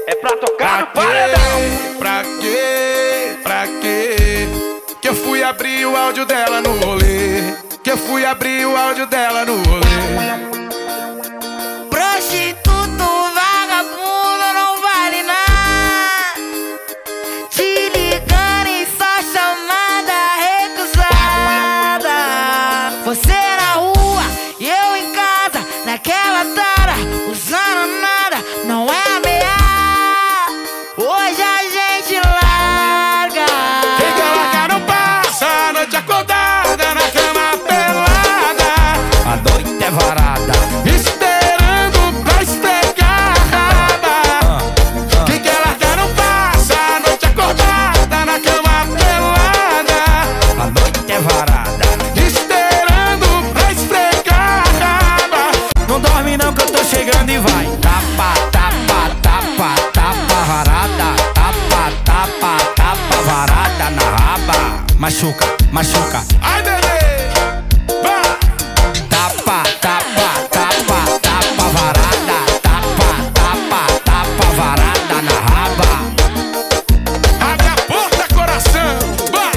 é pra tocar no paredão. Pra quê? Que eu fui abrir o áudio dela no rolê. Que eu fui abrir o áudio dela no rolê. Prostituto, vagabundo, não vale nada. Te ligando em só chamada recusada. Você na rua e eu em casa, naquela tara, usando nada, não é ameaça. Hoje a gente larga. Quem quer largar não passa a noite acordada na cama pelada. A noite é varada, esperando pra esfregar a raba. Quem quer largar não passa a noite acordada na cama pelada. a noite é varada. Esperando pra esfregar a raba. Não dorme não que eu tô chegando e vai. Tapa, tapa, tapa, tapa varada. Tapa, tapa, tapa varada na raba. Machuca, machuca. Ai, bebê, vai. Tapa, tapa, tapa, tapa varada. Tapa, tapa, tapa varada na raba. Abre a porta, coração, vai.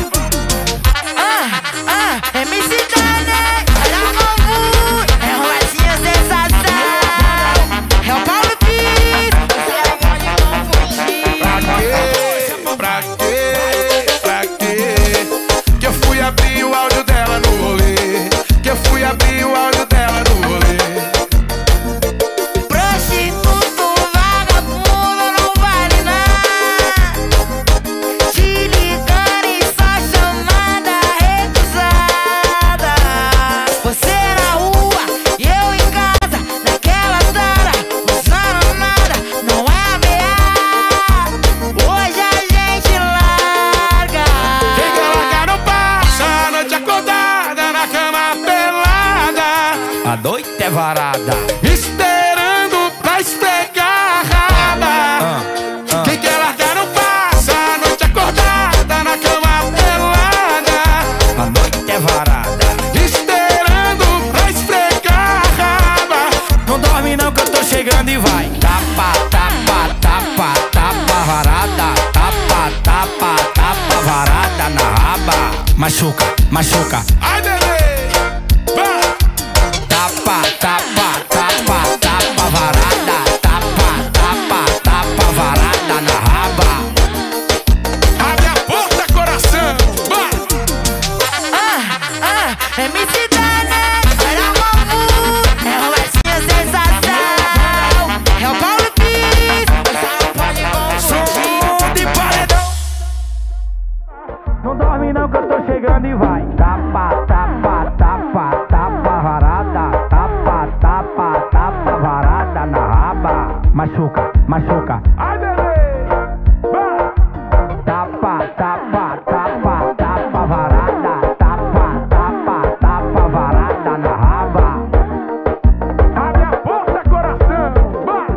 MC Dane, olha o bambu, é Roletinha sensação. É o Paulo Pires, você pode confundir. Pra quê? Que eu fui abrir o áudio dela no rolê. Que eu fui abrir o áudio dela no rolê. Prostituto, vagabundo, não vale nada. Te ligando em só chamada recusada. Você na rua e eu em casa, naquela tara, usando nada, não é ameaça. Hoje a gente larga. Quem quer largar não passa a noite acordada na cama pelada. A noite é varada. Esperando pra esfregar a raba. Quem quer largar não passa a noite acordada na cama pelada. A noite é varada. Esperando pra esfregar a raba. Não dorme não que eu tô chegando e vai. Tapa, tapa, tapa, tapa varada. Tapa, tapa, tapa varada na raba. Machuca, machuca. Ai, bebê, vai. Tapa, tapa, tapa, tapa varada. Tapa, tapa, tapa varada na raba. Abre a porta, coração, vai. MC Dane, olha o bambu, é Roletinha sensação. É o Paulo Pires, você pode confundir. Som de paredão. Não dorme não que eu tô chegando e vai. Tapa, tapa, tapa, tapa varada. Tapa, tapa, tapa varada na raba. Machuca, machuca. Ai, bebê, vai. Tapa, tapa, tapa, tapa varada. Tapa, tapa, tapa varada na raba. Abre a porta, coração, vai.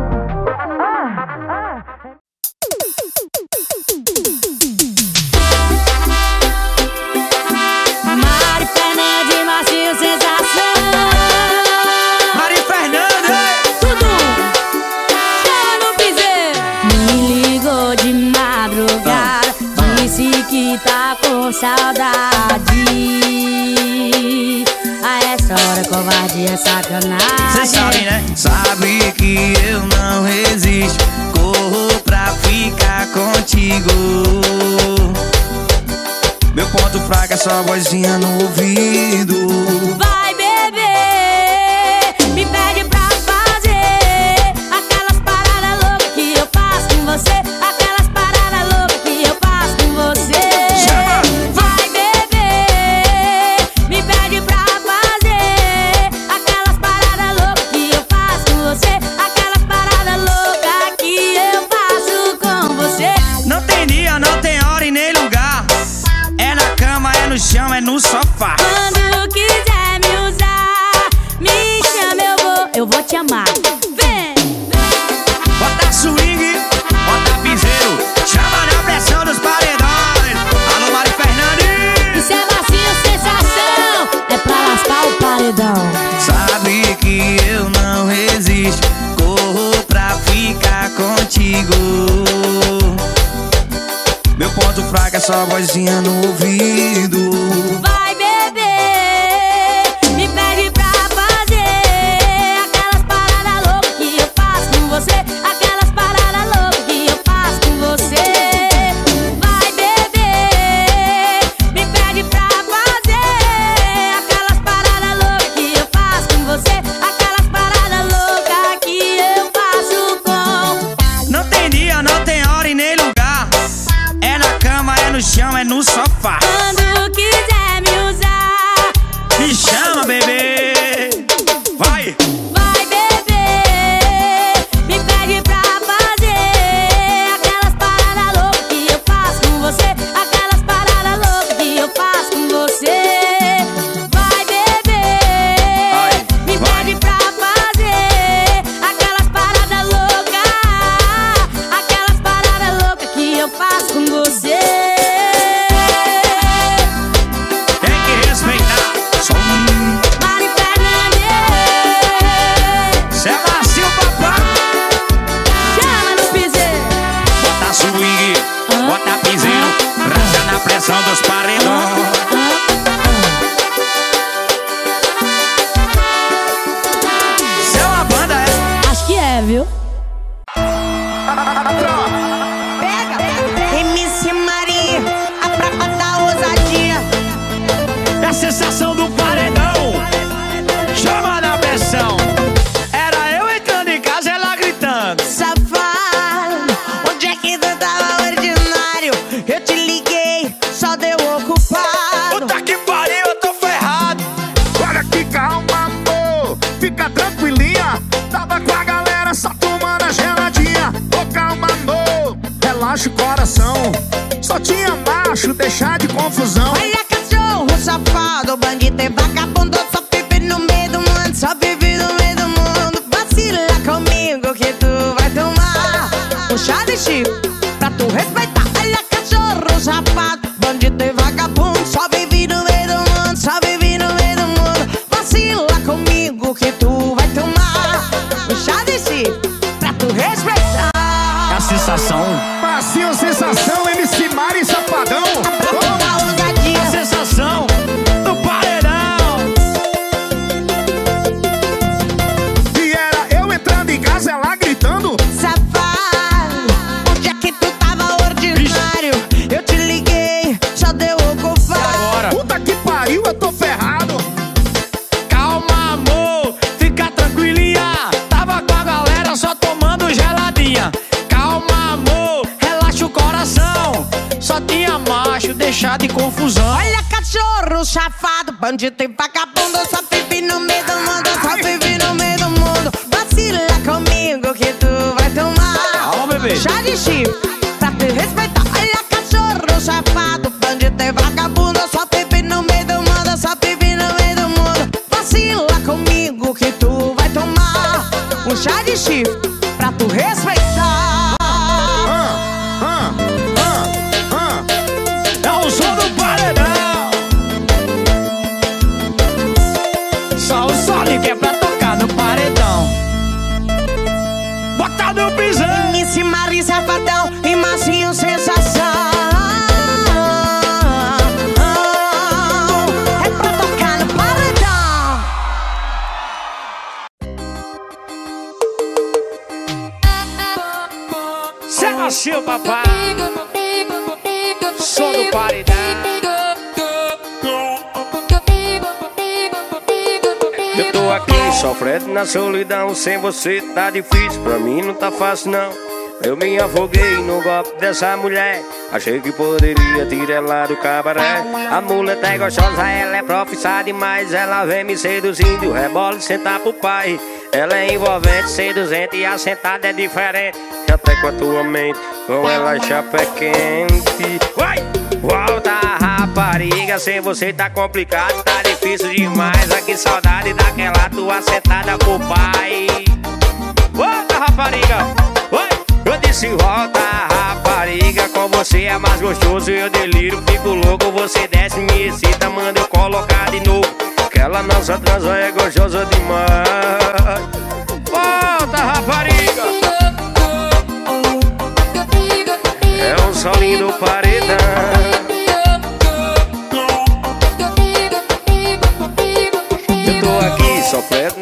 Mari Fernanda, Marcinho sensação. Mari Fernanda. Tudo chama no piseiro. Me ligou de madrugada, disse que tá com saudade. A essa hora covardia é sacanagem. Cê sabe, né? Sabe que eu não resisto. Corro pra ficar contigo. Meu ponto fraco é só vozinha no ouvido. Vai beber, me pede pra fazer aquelas paradas loucas que eu faço com você. Aquelas paradas loucas que eu faço com você. Vai beber, me pede pra fazer aquelas paradas loucas que eu faço com você. Aquelas paradas loucas que eu faço com você. Não tem dia, não tem hora e nem lugar. É na cama, é no chão, é no sofá. Quando quiser comigo. Meu ponto fraco é só vozinha no ouvido. Vai beber, me pede pra fazer aquelas paradas loucas que eu faço com você. Aquelas paradas loucas que eu faço com você. Vai beber, me pede pra fazer aquelas paradas loucas que eu faço com você. Aquelas paradas loucas que eu faço com. Não tem dia, não tem hora e nem lugar. É na cama, é no chão, é no sofá. Quando quiser me usar, Me chama, bebê. Vai! vai beber, me pede pra fazer aquelas paradas loucas que eu faço com você. Aquelas paradas loucas que eu faço com você. Vai beber, me pede pra fazer aquelas paradas loucas. Aquelas paradas loucas que eu faço com você. Tem que respeitar. Som. Mari Fernandes, Cê é macio, papai. chama no piseiro. Bota swing, bota piseiro. Racha na pressão dos paredões. Cê é uma banda, é? Acho que é, viu? MC Maria, a prova da ousadia. É a sensação do paredão. Chama na pressão. Era eu entrando em casa, ela gritando. Safado, onde é que tu tava ordinário? Eu te liguei, só deu ocupado. Puta que pariu, eu tô ferrado. Olha que calma, amor, fica tranquilinha. Tava com a galera só tomando a geladinha. Ô, calma, amor, relaxa o coração. Só tinha macho, deixar de confusão. Olha cachorro safado, bandido e vagabundo. Só vive no meio do mundo, só vive no meio do mundo. Vacila comigo que tu vai tomar um chá de chifre pra tu respeitar. Olha cachorro safado, bandido e vagabundo. Só vive no meio do mundo, só vive no meio do mundo. Vacila comigo que tu vai tomar um chá de chifre pra tu respeitar. É a sensação. Macio, sensação, MC Mari Safadão. Da ousadia. A sensação do paredão. E era eu entrando em casa, ela gritando. Safado, onde é que tu tava ordinário? Eu te liguei, só deu ocupado. Agora. Puta que pariu, eu tô ferrado. Calma, amor, fica tranquilinha. Tava com a galera só tomando geladinha. Calma, amor, relaxa o coração. Só tinha macho, deixar de confusão. Olha cachorro safado, bandido e vagabundo. Só vive no meio do mundo, só vive no meio do mundo. Vacila comigo que tu vai tomar Calma, bebê. chá de chifre pra te respeitar. Olha cachorro safado, bandido e vagabundo. Só vive no meio do mundo, só vive no meio do mundo. Vacila comigo que tu vai tomar um chá de chifre pra tu respeitar. É o som do paredão. Só o Sonic é pra tocar no paredão. Bota no pisão. MC Mari Safadão e Macinho Sensação. É pra tocar no paredão. Cê nasceu, papai. Som do paredão. Eu tô aqui sofrendo na solidão. Sem você tá difícil, pra mim não tá fácil não. Eu me afoguei no golpe dessa mulher. Achei que poderia tirar ela do cabaré. A mulher é gostosa, ela é profissa demais. Ela vem me seduzindo, rebola e sentar pro pai. Ela é envolvente, seduzente e a sentada é diferente. Até com a tua mente, com ela chapa é quente. Vai! Volta, rapariga, sem você tá complicado, tá difícil demais. Aqui saudade daquela tua sentada pro pai. Volta, rapariga! Oi! Eu disse volta, rapariga, com você é mais gostoso. Eu deliro, fico louco, você desce, me excita, manda eu colocar de novo. Aquela nossa transa é gostosa demais. Volta, rapariga!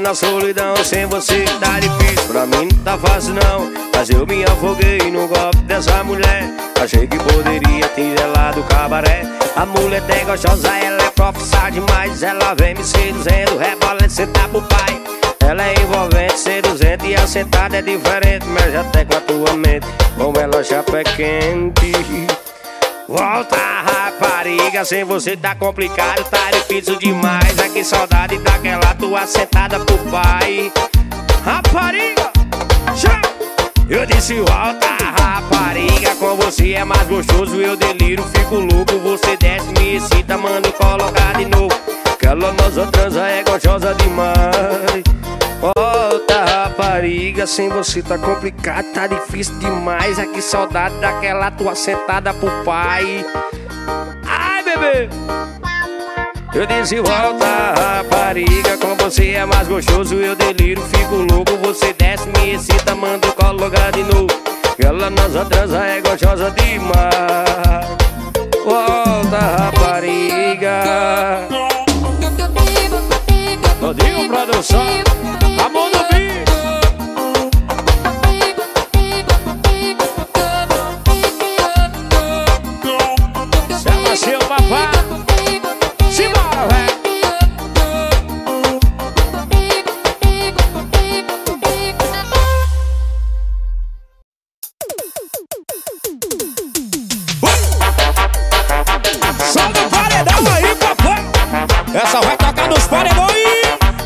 na solidão, sem você tá difícil. Pra mim não tá fácil não, mas eu me afoguei no golpe dessa mulher. Achei que poderia tirar ela do cabaré. A mulher é gostosa, ela é profissional demais. Ela vem me seduzindo, rebola de sentar pro pai. Ela é envolvente, seduzente e assentada é diferente. Mexe até com a tua mente, com ela chapa é quente. Volta, rapariga, sem você tá complicado, tá difícil demais. Aqui saudade daquela tua sentada pro pai. Rapariga, eu disse volta, rapariga, com você é mais gostoso, eu deliro, fico louco. Você desce, me excita, manda colocar de novo. Aquela nossa transa é gostosa demais. Volta, rapariga, sem você tá complicado, tá difícil demais. Aqui saudade daquela tua sentada pro pai. Ai, bebê, eu disse volta, rapariga, com você é mais gostoso, eu deliro, fico louco. Você desce, me excita, manda colocar de novo. Aquela nossa transa é gostosa demais. Volta, rapariga. Todinho produção, amor do bicho. Chama seu papai. Simbora, velho. Solta o paredão aí, papai. Essa vai tocar nos paredões aí.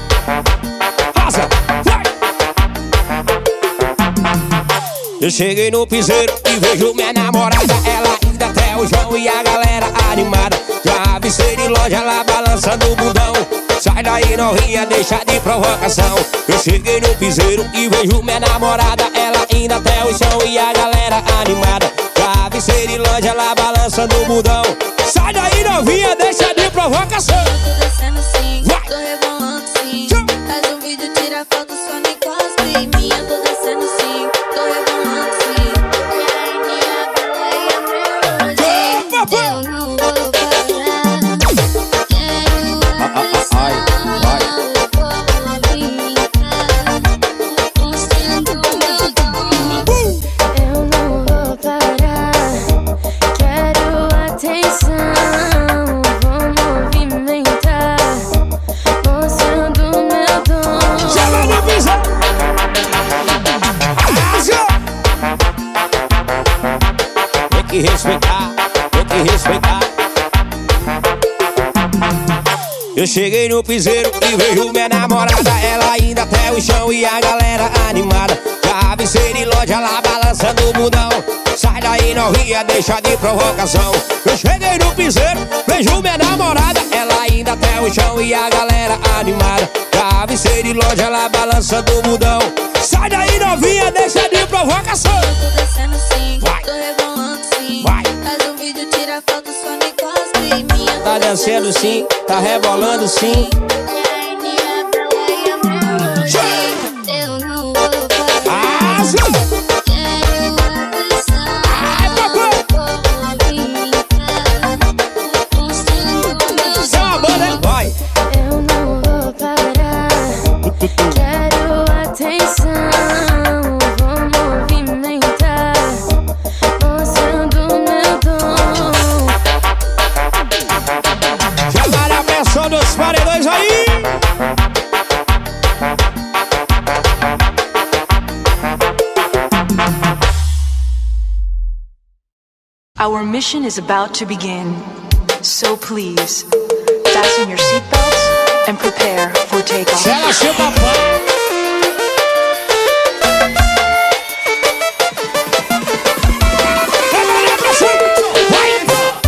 Eu cheguei no piseiro e vejo minha namorada. Ela ainda até o João e a galera animada. Já avisei de loja lá balançando o bundão. Sai daí novinha, deixa de provocação. Eu cheguei no piseiro e vejo minha namorada. Ela ainda até o chão e a galera animada. Já avisei de loja lá balançando o bundão. Sai daí novinha, deixa de provocação. Tô descendo sim, tô rebolando sim. Faz um vídeo, tira foto, só me encosta em mim. Eu tô descendo sim, tô rebolando sim. E aí minha bela e a melodia, eu não vou parar. Quero respeitar, tem que respeitar. Eu cheguei no piseiro e vejo minha namorada. Ela ainda até o chão e a galera animada. Já avisei de loja lá balançando o bundão. Sai daí novinha, deixa de provocação. Eu cheguei no piseiro, vejo minha namorada. Ela ainda até o chão e a galera animada. Já avisei de loja lá balançando o bundão. Sai daí novinha, deixa de provocação. tô descendo sim, vai, tô rebolando sim. Vai. Faz um vídeo, tira foto, só me encosta em mim. Tá dançando sim, tá rebolando sim. E aí minha bela e a melodia, eu não vou parar. Quero atenção, vou brincar, mostrando meu Isso é uma banda, hein? Vai! Eu não vou parar. Quero atenção, vou movimentar, mostrando meu dom. Chamaram a pressão dos paredões aí! Our mission is about to begin, so please, fasten your seatbelts and prepare for takeoff. Chama seu papai! Chamaram a pressão! Vai!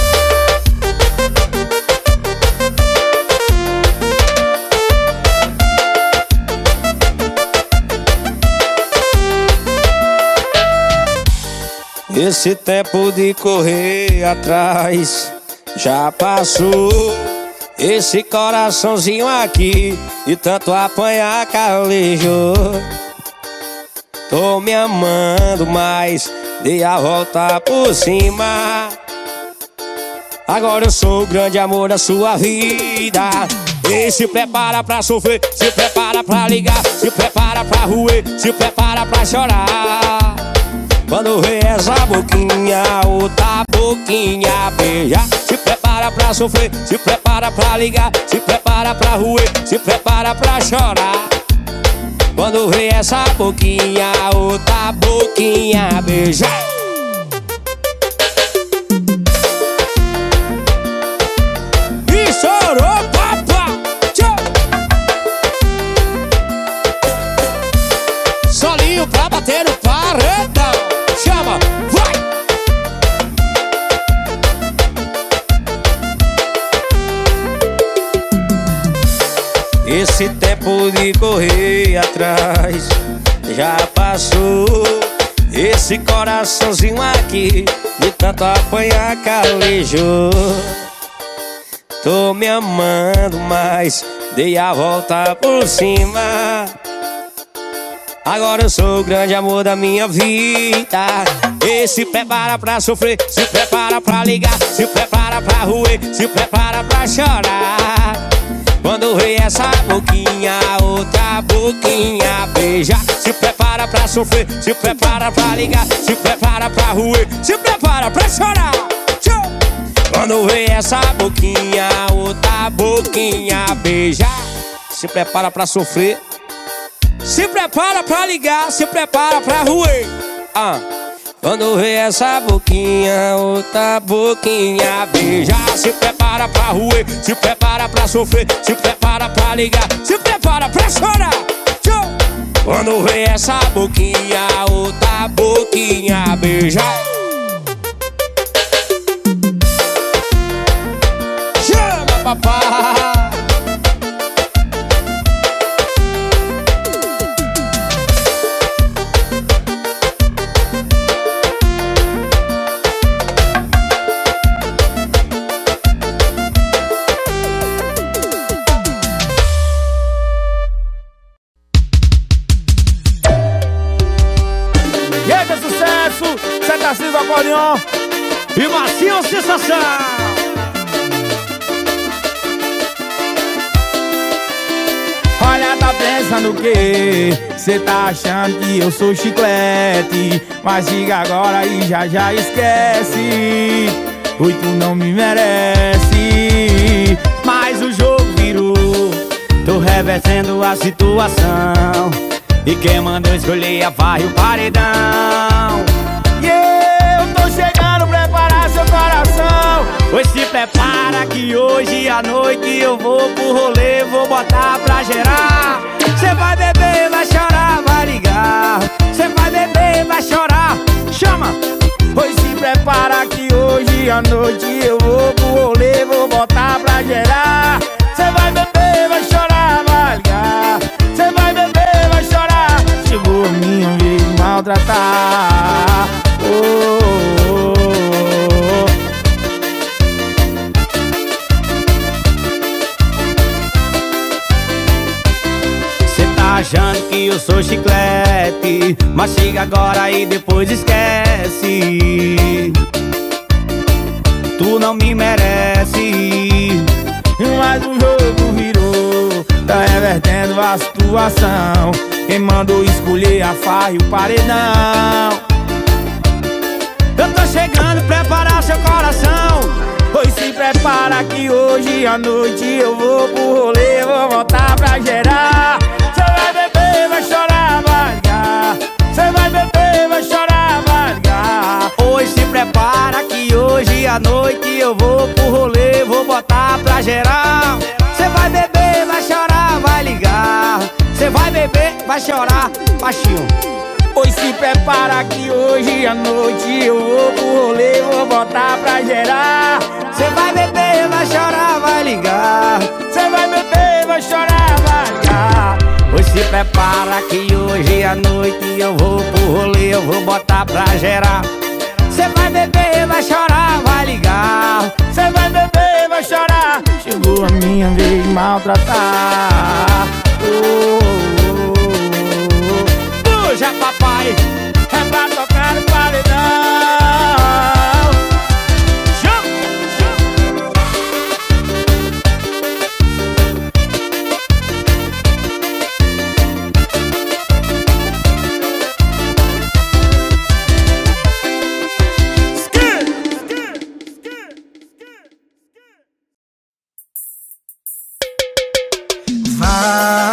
Esse tempo de correr atrás já passou. Esse coraçãozinho aqui de tanto apanhar calejou. Tô me amando, mas dei a volta por cima. Agora eu sou o grande amor da sua vida. E se prepara pra sofrer, se prepara prepara pra ligar, se prepara pra roer, se prepara pra chorar. Quando vê essa boquinha, outra boquinha beijar. Se prepara pra sofrer, se prepara pra ligar, se prepara pra roer, se prepara pra chorar. Quando vê essa boquinha, outra boquinha beijar. E chorou, papá. Solinho pra bater no paredão. Chama, vai! Esse tempo de correr atrás já passou. Esse coraçãozinho aqui de tanto apanhar calejou. Tô me amando, mas dei a volta por cima. Agora eu sou o grande amor da minha vida. E se prepara pra sofrer, se prepara pra ligar, se prepara pra roer, se prepara pra chorar. Quando vê essa boquinha, outra boquinha beijar. Se prepara pra sofrer, se prepara pra ligar, se prepara pra roer, se prepara pra chorar. Quando vê essa boquinha, outra boquinha beijar. Se prepara pra sofrer, se prepara pra ligar, se prepara pra roer. Quando vê essa boquinha, outra boquinha beijar. Se prepara pra roer, se prepara pra sofrer, se prepara pra ligar, se prepara pra chorar. Quando vê essa boquinha, outra boquinha beijar. Chama, papai. Tarcísio do acordeon E Marcinho Sensação. Olha, tá pensando o quê? Cê tá achando que eu sou chiclete, mas diga agora e já esquece. Oi, tu não me merece. Mas o jogo virou, tô revertendo a situação. E quem mandou escolher a farra e o paredão. E eu tô chegando, preparar seu coração. Pois se prepara que hoje à noite eu vou pro rolê, vou botar pra gerar. Cê vai beber, vai chorar, vai ligar. Cê vai beber, vai chorar, chama. Pois se prepara que hoje à noite eu vou pro rolê, vou botar pra gerar. Cê vai beber, vai chorar, vai ligar. Cê vai beber, vai chorar. Chegou a minha vez de maltratar. Cê tá achando que eu sou chiclete, mas chega agora e depois esquece. Tu não me merece. Mas o jogo virou, tá revertendo a situação. Quem mandou escolher a farra e o paredão. Eu tô chegando, preparar seu coração. Pois se prepara que hoje à noite eu vou pro rolê, vou voltar pra gerar. Cê vai beber, vai chorar, vai ligar. Cê vai beber, vai chorar, vai ligar. Pois se prepara que hoje à noite eu vou pro rolê, vou botar pra gerar. Cê vai beber, vai chorar, vai ligar. Cê vai beber, vai chorar, baixinho. Pois se prepara que hoje à noite eu vou pro rolê, vou botar pra gerar. Cê vai beber, vai chorar, vai ligar. Cê vai beber, vai chorar, vai ligar. Pois se prepara que hoje à noite eu vou pro rolê, eu vou botar pra gerar. Cê vai beber, vai chorar, vai ligar. Cê vai beber, vai chorar. Chegou a minha vez de maltratar. Puxa, papai, é pra tocar no paredão. Chama!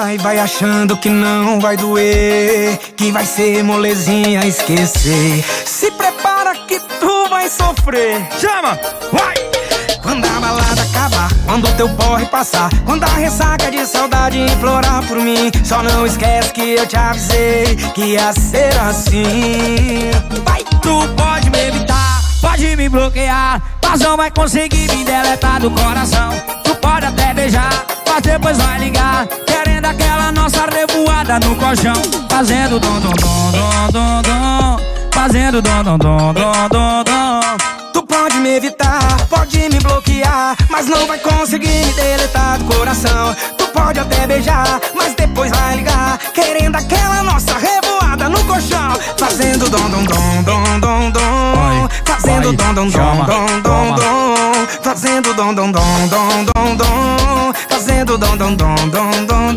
vai achando que não vai doer, que vai ser molezinha esquecer. Se prepara que tu vai sofrer. Chama, vai! Quando a balada acabar, quando teu porre passar, quando a ressaca de saudade implorar por mim, só não esquece que eu te avisei que ia ser assim. Vai, tu pode me evitar, pode me bloquear, mas não vai conseguir me deletar do coração. Tu pode até beijar, mas depois vai ligar, querendo aquela nossa revoada no colchão, fazendo dom dom dom dom dom dom, fazendo dom dom dom dom dom dom. Tu pode me evitar, pode me bloquear, mas não vai conseguir me deletar do coração. Tu pode até beijar, mas depois vai ligar, querendo aquela nossa revoada no colchão, fazendo dom dom dom dom dom dom, fazendo dom dom dom dom dom dom, fazendo dom dom dom dom dom dom, fazendo dom dom dom dom dom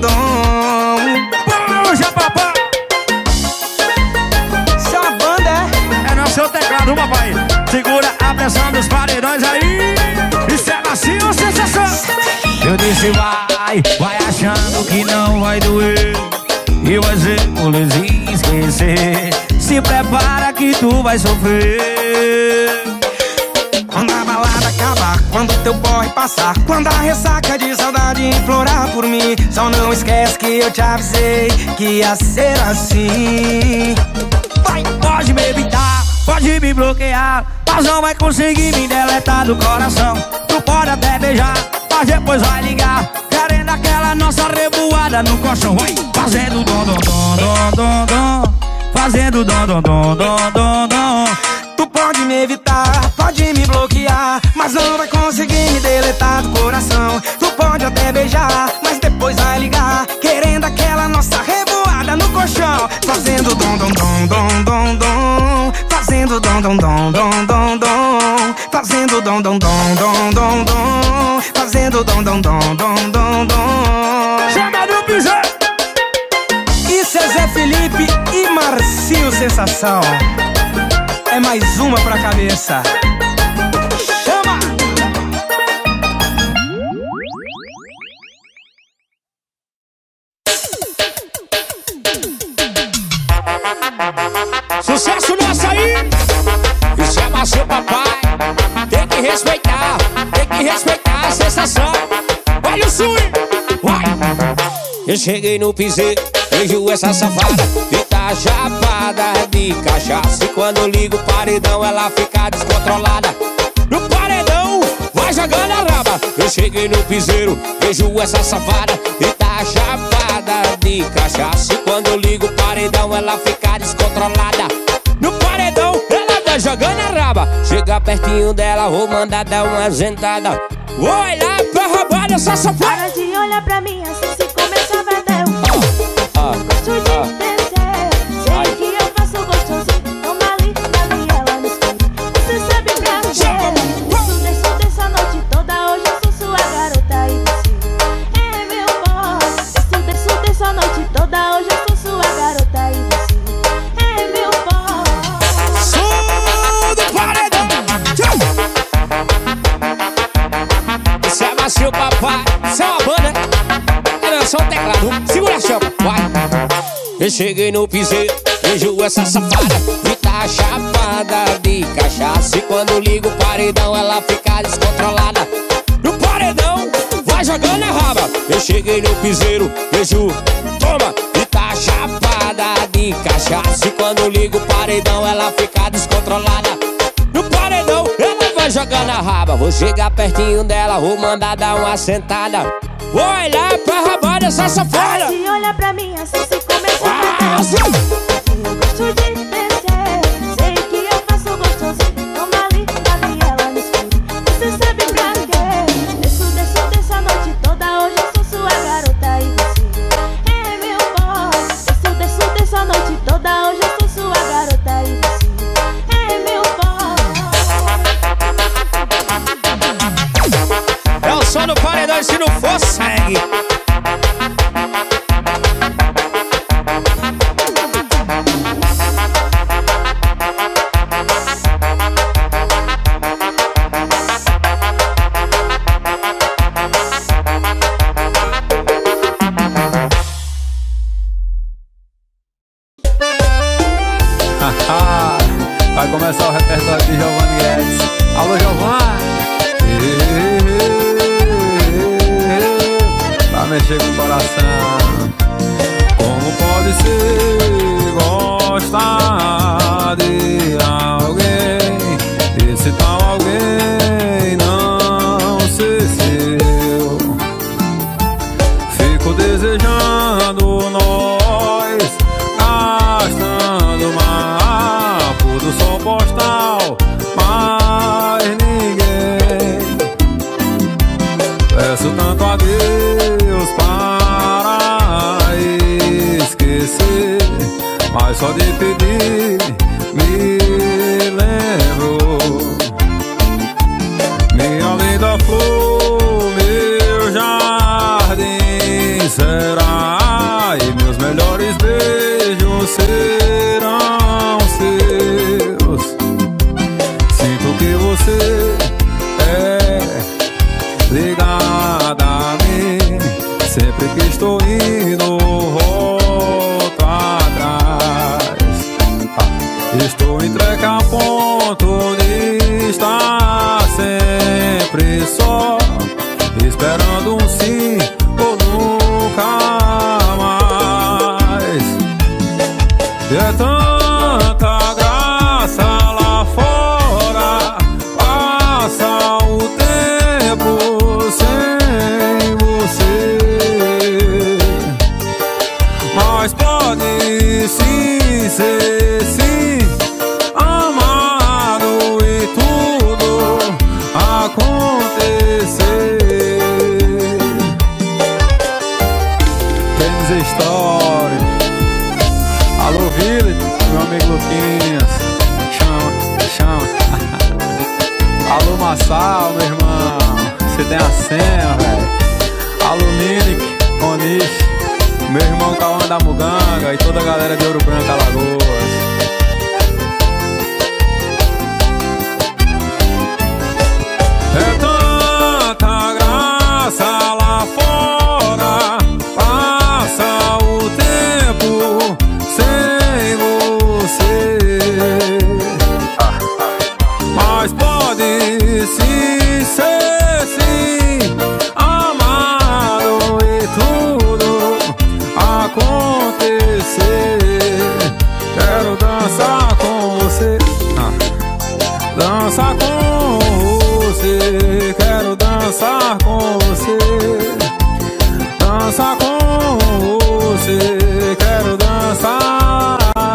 dom. Puxa, papai! Isso é uma banda, é? É no seu teclado, papai. Segura a pressão dos paredões aí. Isso é macio ou sensação? Eu disse vai achando que não vai doer, e vai ser molezinha esquecer. Se prepara que tu vai sofrer. Quando a balada acabar, quando teu porre passar, quando a ressaca de saudade implorar por mim, só não esquece que eu te avisei que ia ser assim. Vai, pode me evitar, pode me bloquear, mas não vai conseguir me deletar do coração. Tu pode até beijar, mas depois vai ligar, querendo aquela nossa revoada no colchão. Vai, fazendo dom dom dom dom dom dom, fazendo dom dom dom dom dom dom. Tu pode me evitar, pode me bloquear, mas não vai conseguir me deletar do coração. Tu pode até beijar, mas depois vai ligar, querendo aquela nossa revoada no colchão, fazendo dom dom dom dom dom dom, fazendo dom dom dom dom dom dom, fazendo dom dom dom dom dom dom, fazendo dom dom dom dom dom dom. Chama do piseiro! Isso é Zé Felipe e Marcinho Sensação. É mais uma pra cabeça. Chama! Sucesso nosso aí! Isso é macio, papai. Tem que respeitar a sensação. Olha o swing! Vai! Eu cheguei no piseiro, vejo essa safada e tá chapada de cachaça. E quando eu ligo o paredão, ela fica descontrolada. No paredão, vai jogando a raba. Eu cheguei no piseiro, vejo essa safada e tá chapada de cachaça. E quando eu ligo o paredão, ela fica descontrolada. No paredão, ela vai jogando a raba. Chega pertinho dela, vou mandar dar uma sentada. Vou olhar pra roubar essa safada. Para de olhar pra mim assim, se começar vai dar um gosto de descer. Sei que eu faço gostosinho, toma ali, ali ela no escuro. Você sabe pra quê? Desço a noite toda, hoje eu sou sua garota e você é meu boy. Desço a noite toda, hoje eu sou sua garota e você é meu boy. Sou do paredão. Isso é macio, papai. Isso é uma banda. É só o teclado. Segura a chapa, vai. Eu cheguei no piseiro, vejo essa safada e tá chapada de cachaça. E quando ligo o paredão, ela fica descontrolada. No paredão, vai jogando a raba. Eu cheguei no piseiro, vejo, toma, e tá chapada de cachaça. E quando ligo o paredão, ela fica descontrolada. No paredão, ela vai jogando a raba. Vou chegar pertinho dela, vou mandar dar uma sentada. Vou olhar pra raba dessa safada. Se olha pra mim assim, se começar a eu gosto de descer. Sei que eu faço gostosinho, toma ali, ali ela no escuro. Você sabe pra quê? Desço a noite toda, hoje eu sou sua garota e você é meu boy. Desço a noite toda, hoje eu sou sua garota e você é meu boy. É o som do paredão, se não for, segue. Vai começar o repertório de Giovanni Guedes. Alô, Giovanni! Pra mexer com o coração. Como pode ser gostar de alguém? Esse tal alguém não sei se eu fico desejando nós, gastando mar do sol postal, mas ninguém. Peço tanto a Deus para esquecer, mas só de pedir me lembro. Minha linda flor, meu jardim será, e meus melhores beijos serão seus. Sinto que você é ligada a mim, sempre que estou indo volto atrás. Estou entregue a ponto de estar sempre só, esperando um sim ou nunca mais. E é tanta graça lá fora, passa o tempo sem você, mas pode sim ser sim amado e tudo acontecer. Temos história. Alô, Vila, meu amigo Luquinhas. Chama. Alô, Massal, meu irmão. Você tem a senha, velho. Alô, Minic, Coniche, meu irmão Cauã da Muganga e toda a galera de Ouro Branco, Alagoas. É tanta graça lá fora, passa o tempo sem você, mas pode sim ser sim amado e tudo acontecer. Quero dançar com você, dançar com você, quero dançar com você, dançar com você, quero dançar,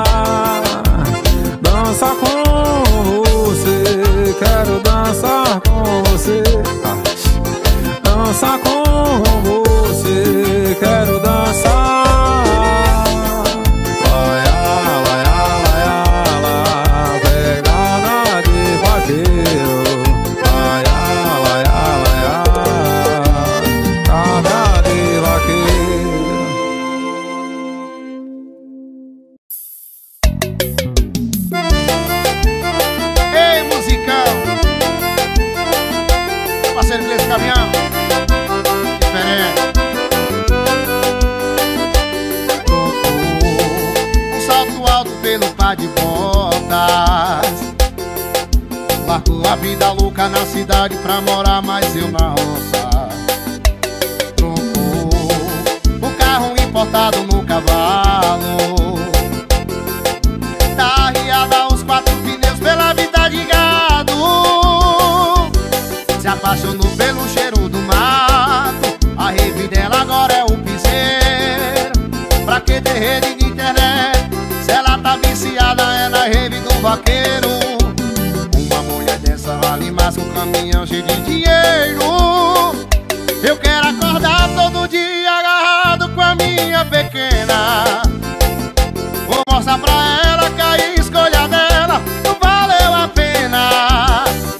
dançar com você, quero dançar com você, dançar com você, quero dançar. Pegada de vaqueiro. Caminhão diferente. Um salto alto pelo par de botas, largou a vida louca na cidade pra morar mais eu na roça. Trocou o carro importado no cavalo, tá arriada os 4 pneus pela vida de gado. Se apaixonou pelo cheiro do mato, a rave dela agora é o piseiro. Pra que ter rede de internet, se ela tá viciada é na rave do vaqueiro. Uma mulher dessa vale mais que um caminhão cheio de dinheiro. Eu quero acordar todo dia agarrado com a minha pequena. Vou mostrar pra ela que a escolha dela não valeu a pena.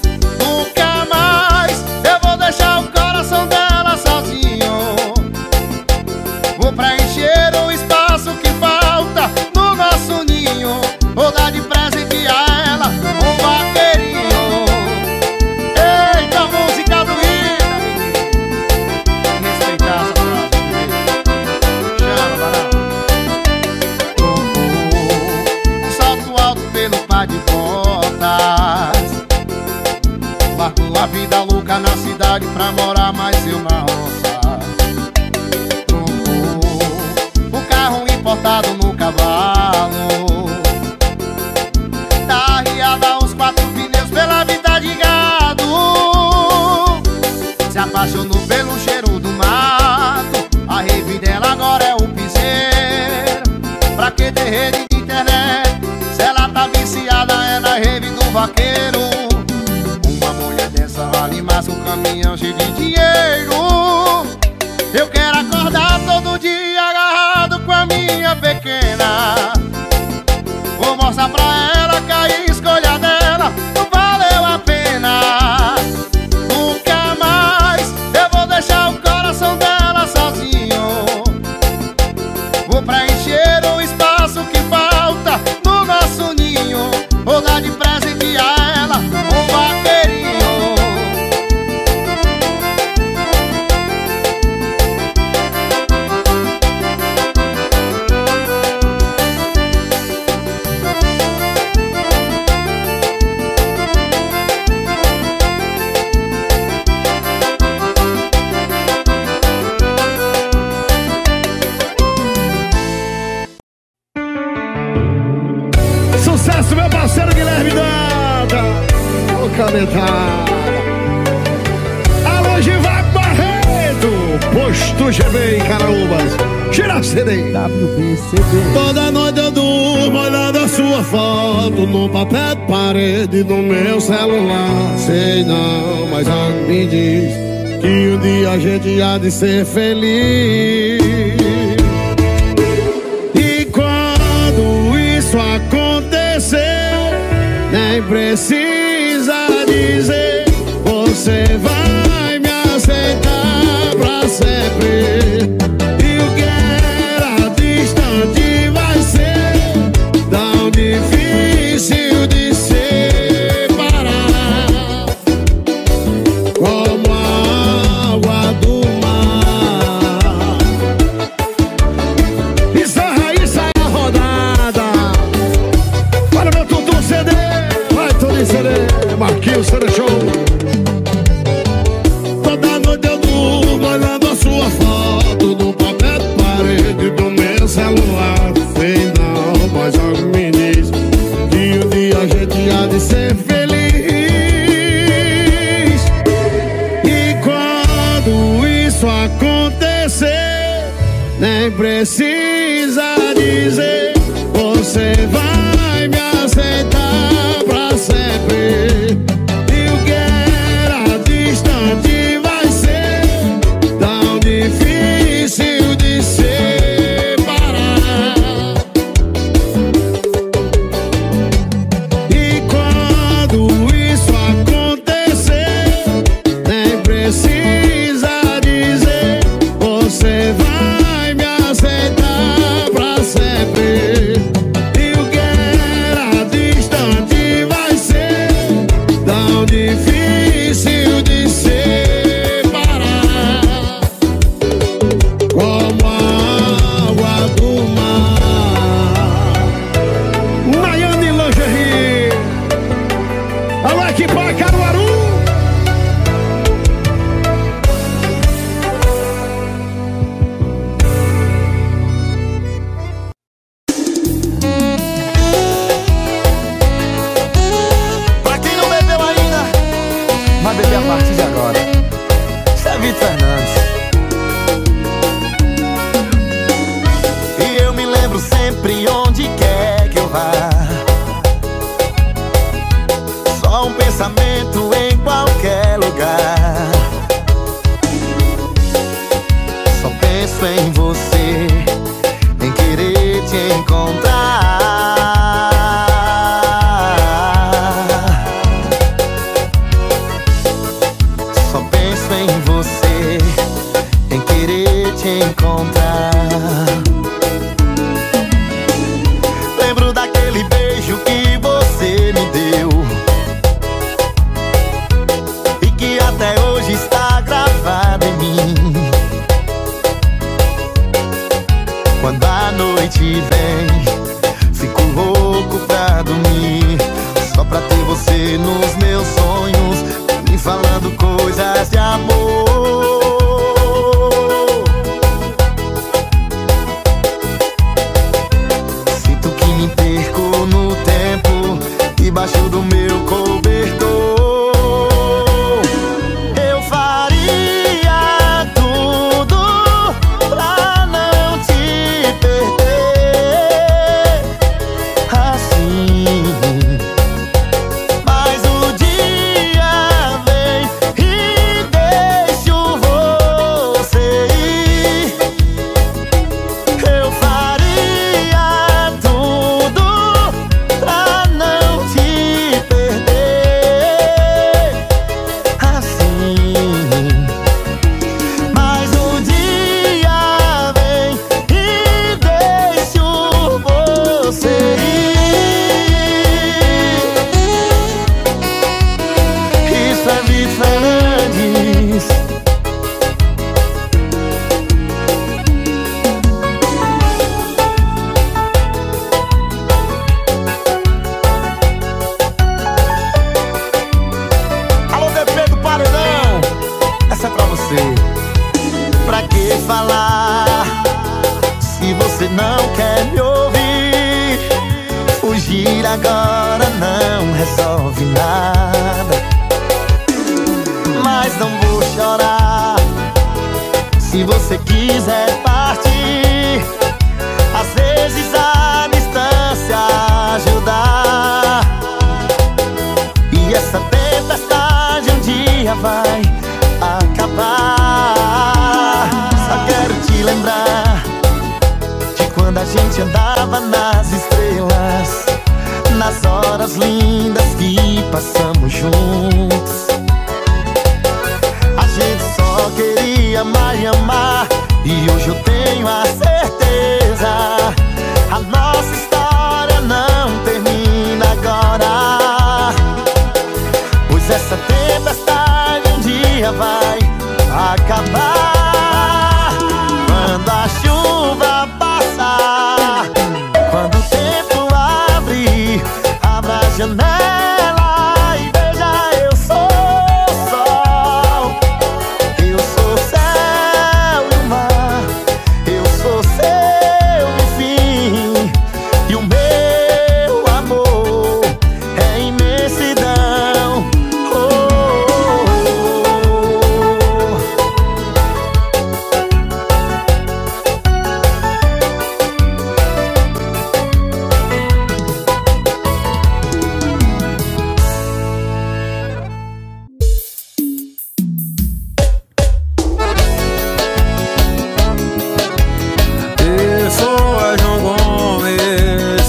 Deixar o coração dela sozinho, vou preencher o espaço que falta no nosso ninho. Vou dar de presente a ela um vaqueirinho. Eita, música do Ida, respeitar essa frase. Chama, barão. cidade pra morar mais eu na roça. Trocou o carro importado no cavalo, tá arriada os 4 pneus pela vida de gado. Se apaixonou pelo cheiro do mato, a rave dela agora é o piseiro. Pra que ter rede de internet, se ela tá viciada é na rave do vaqueiro. Uma mulher dessa vale mais um caminhão cheio de dinheiro. Eu quero acordar todo dia agarrado com a minha pequena. Vou mostrar pra ela que a escolha dela não valeu a pena. Nunca mais eu vou deixar o coração dela sozinho. Vou preencher o espaço que falta no nosso ninho. Vou dar de presente a ela um vaqueirinho. Sucesso, meu parceiro Guilherme Dada. Ô canetada. Alô, Givaco Barreto, Posto GB em Caraúbas. Gira CD. WBCD. Toda noite eu durmo olhando a sua foto no papel de parede do meu celular. Sei não, mas algo me diz que um dia a gente há de ser feliz. E quando isso acontecer, nem precisa dizer, você vai me aceitar pra sempre. E o que era distante vai ser tão difícil de separar, como a água do mar. Isso é a rodada. Para meu Tutu CD. Vai tudo em CD. Marquinhos CD Show. Toda noite eu durmo olhando a sua foto no papel de parede do meu celular. Sei não, mas algo me diz que um dia a gente há de ser feliz. E quando isso acontecer, nem precisa dizer, você vai me aceitar pra sempre. E o que era distante vai ser tão difícil de separar. E quando isso acontecer, nem precisa dizer, você vai me aceitar pra sempre. E o que era distante vai ser tão difícil de separar, como a água do mar. Nayane Lingerie. Alô, aqui para Caruaru. Pra quem não bebeu ainda, vai beber a partir de agora. Isso é Vitor Fernandes. E eu me lembro sempre onde quer que eu vá, só um pensamento em qualquer lugar. Só penso em você, em querer te encontrar. Só penso em você, em querer te encontrar. Lembro daquele beijo que você me deu e que até hoje está gravado em mim. debaixo do meu cobertor. Eu faria tudo pra não te perder assim. Mas o dia vem e deixo você ir. Eu faria tudo pra não te perder assim. Mas o dia vem e deixo você ir. Isso é Vitor Fernandes. Alô, DP do Paredão, essa é pra você. Pra que falar se você não quer me ouvir? Fugir agora não resolve nada. Mas não vou chorar se você quiser partir. Às vezes a distância ajuda. E essa tempestade um dia vai acabar. Só quero te lembrar de quando a gente andava nas estrelas, nas horas lindas que passamos juntos. A gente só queria amar e amar, e hoje eu tenho a certeza, a nossa história não termina agora. Pois essa tempestade um dia vai acabar. Quando a chuva passar, quando o tempo abrir, abra a janela e veja, eu sou sol, eu sou céu e o mar, eu sou seu enfim, e o meu amor é imensidão. Oh, oh, Isso é João Gomes,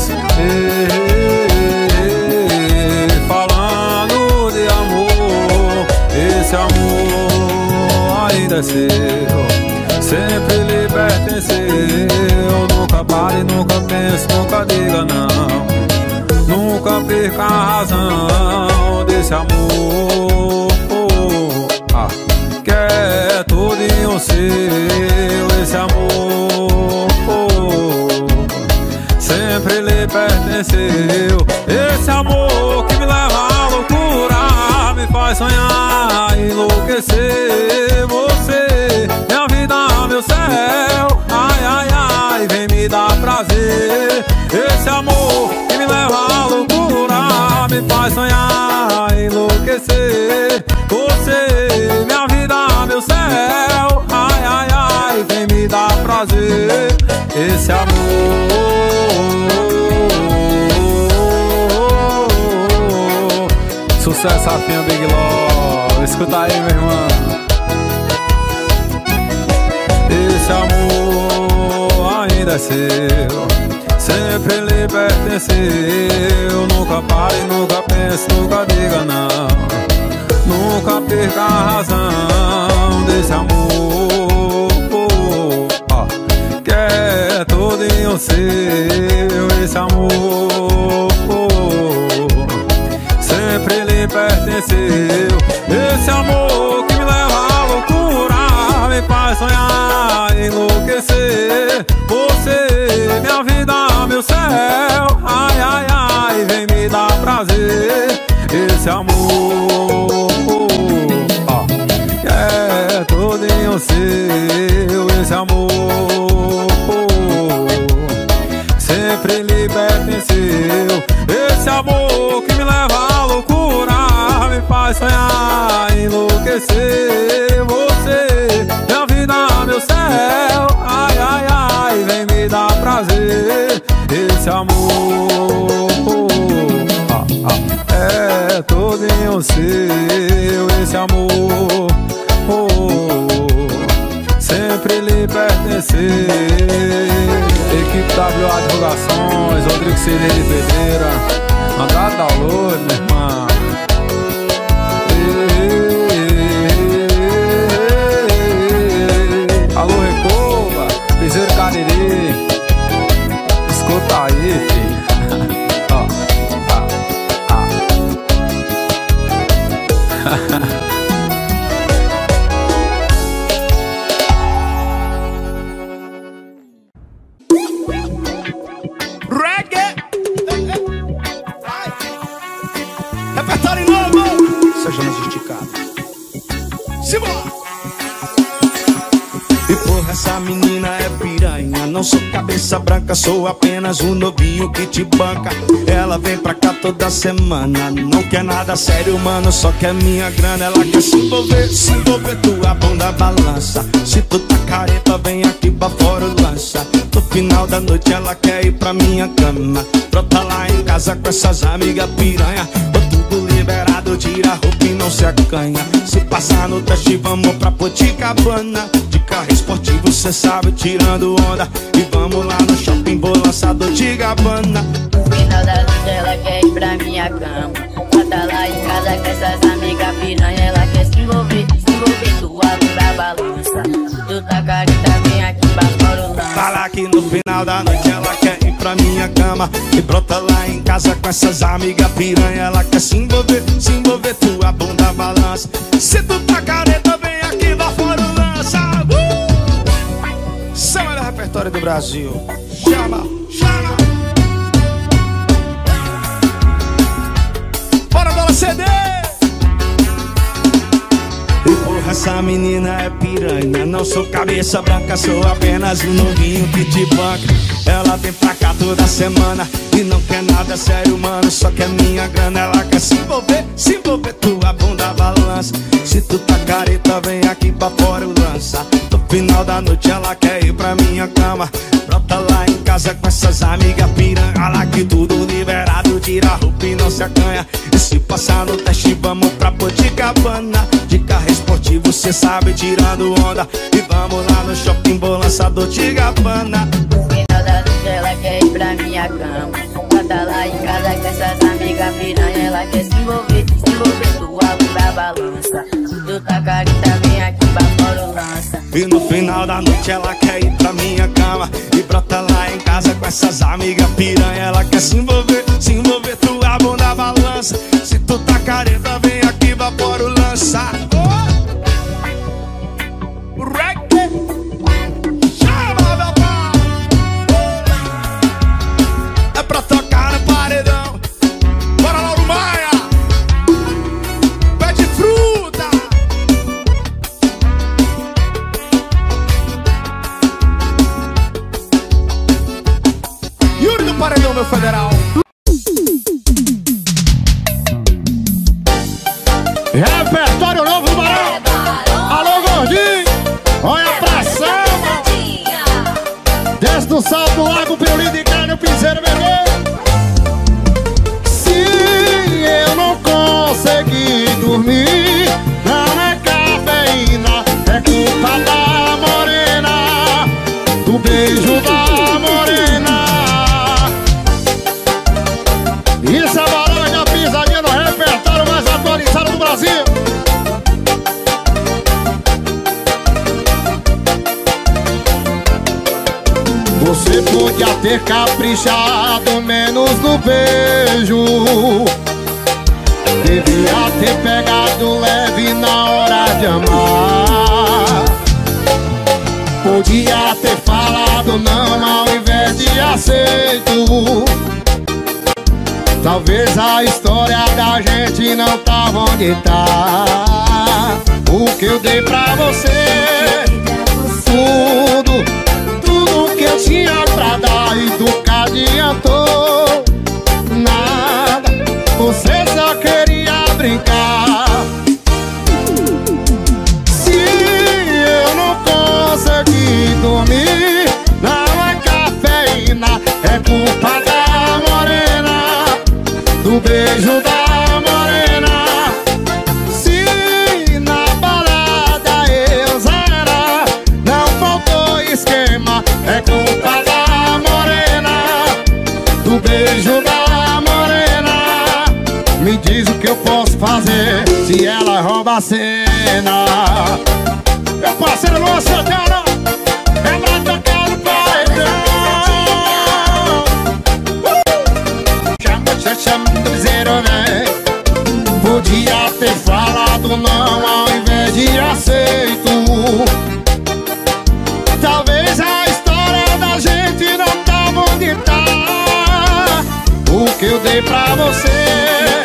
falando de amor. Esse amor ainda é seu, sempre lhe pertenceu. Nunca pare, nunca pense, nunca diga não. Nunca perca a razão desse amor, que é todinho seu. Esse amor sempre lhe pertenceu. Esse amor que me leva à loucura, me faz sonhar, enlouquecer. Você, minha vida, meu céu, ai, ai, ai, vem me dar prazer. Esse amor que me leva à loucura, me faz sonhar, enlouquecer. Você, minha vida, meu céu, ai, ai, ai, vem me dar prazer. Esse amor, sucesso Rafinha Big Love, escuta aí, meu irmão. Esse amor ainda é seu, sempre lhe pertenceu. Nunca pare, nunca pense, nunca diga não. Nunca perca a razão desse amor, que é todinho seu. Esse amor sempre lhe pertenceu. Esse amor que me leva à loucura, me faz sonhar, enlouquecer. Você, minha vida, meu céu, ai, ai, ai, vem me dar prazer. Esse amor que é todinho seu. Esse amor sempre lhe pertenceu. Esse amor que me leva pertencer. Você, minha vida, meu céu. Ai, ai, ai, vem me dar prazer. Esse amor é todinho seu. Esse amor sempre lhe pertencer. Equipe WA Divulgações, Rodrigo Cine de Pedreira, André Download, meu irmão. Alô, Recoba, Piseiro Cariri. Escuta aí, filho. Reggae. Repertório novo. Seja mais esticado. Simbora. E porra, essa menina é piranha. Não sou cabeça branca, sou apenas um novinho que te banca. Ela vem pra cá toda semana. Não quer nada sério, mano, só quer minha grana. Ela quer se envolver, tua bunda balança. Se tu tá careta, vem aqui pra fora o lança. No final da noite ela quer ir pra minha cama. Brota lá em casa com essas amigas piranha. Tudo liberado, tira a roupa e não se acanha. Se passar no teste, vamos pra Poticabana. De carro esportivo, cê sabe, tirando onda. E vamos lá no shopping, vou lançar Dolce & Gabbana. No final da noite ela quer ir pra minha cama. Bota lá em casa com essas amigas piranha. Ela quer se envolver, tua bunda balança. Tu tá careta, vem aqui pra fora o lança. Fala que no final da noite ela quer ir pra minha cama. E brota lá em casa com essas amigas piranha. Ela quer se envolver, tua bunda balança. Se tu tá careta, vem aqui pra fora o lança. Samba do repertório do Brasil. Chama, chama. Bora, bola CD. E porra, essa menina é piranha. Não sou cabeça branca, sou apenas um novinho que te banca. Ela vem pra cá toda semana e não quer nada sério, mano, só quer minha grana. Ela quer se envolver, tua bunda balança. Se tu tá careta, vem aqui pra fora o lança. No final da noite ela quer ir pra minha cama. Brota lá em casa com essas amigas piranha. Lá que tudo liberado, tira a roupa e não se acanha. E se passar no teste, vamos pra Poticabana. De carro esportivo, cê sabe, tirando onda. E vamos lá no shopping, vou lançar Dolce & Gabbana. No final da noite ela quer ir pra minha cama. Bota lá em casa com essas amigas piranha. Ela quer se envolver, tua bunda balança. Tu tá careta, vem aqui pra fora o lança. E no final da noite ela quer ir pra minha cama. E brota lá em casa com essas amigas piranha. Ela quer se envolver, tua bunda balança. Se tu tá careta, vem aqui pra fora o lança. Reggae. Chama, meu pai. É pra tocar no paredão. Bora, Lauro Maia. Pé de fruta. Yuri do paredão, meu federal. Repertório novo do Barão. Alô, gordinho. Olha pra cima. Desce do salto do lago, pirulito de carne, o piseiro vermelho. Se eu não conseguir dormir, não é cafeína, é culpa da morena, do beijo da morena. Isso é barulho da pisadinha no repertório mais atualizado do Brasil. Você podia ter caprichado menos no beijo. Devia ter pegado leve na hora de amar. Podia ter falado não ao invés de aceito. Talvez a história da gente não tava onde tá. O que eu dei pra você, tudo que eu tinha pra dar e do que adiantou nada. Você só queria brincar. diz o que eu posso fazer se ela rouba a cena. Meu parceiro Luan Santana, ela tocar no paredão. Chama do piseiro, vem. Podia ter falado não ao invés de aceito. Talvez a história da gente não tava onde tá. O que eu dei pra você,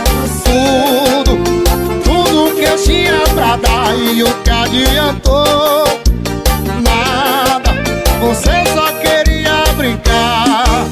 tudo que eu tinha pra dar. E o que adiantou? Nada, você só queria brincar.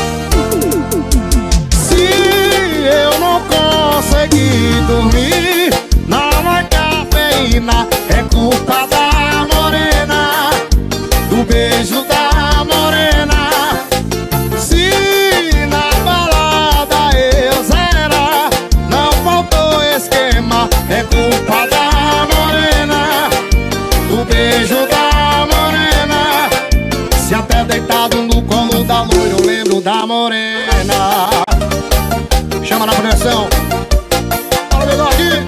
Se eu não consegui dormir, não é cafeína, é culpa da morena, do beijo da morena. Se na balada eu zerar, não faltou esquema, é culpa da morena, do beijo da morena. Se até deitado no colo da loira eu lembro da morena. Chama na pressão. Fala, meu aqui.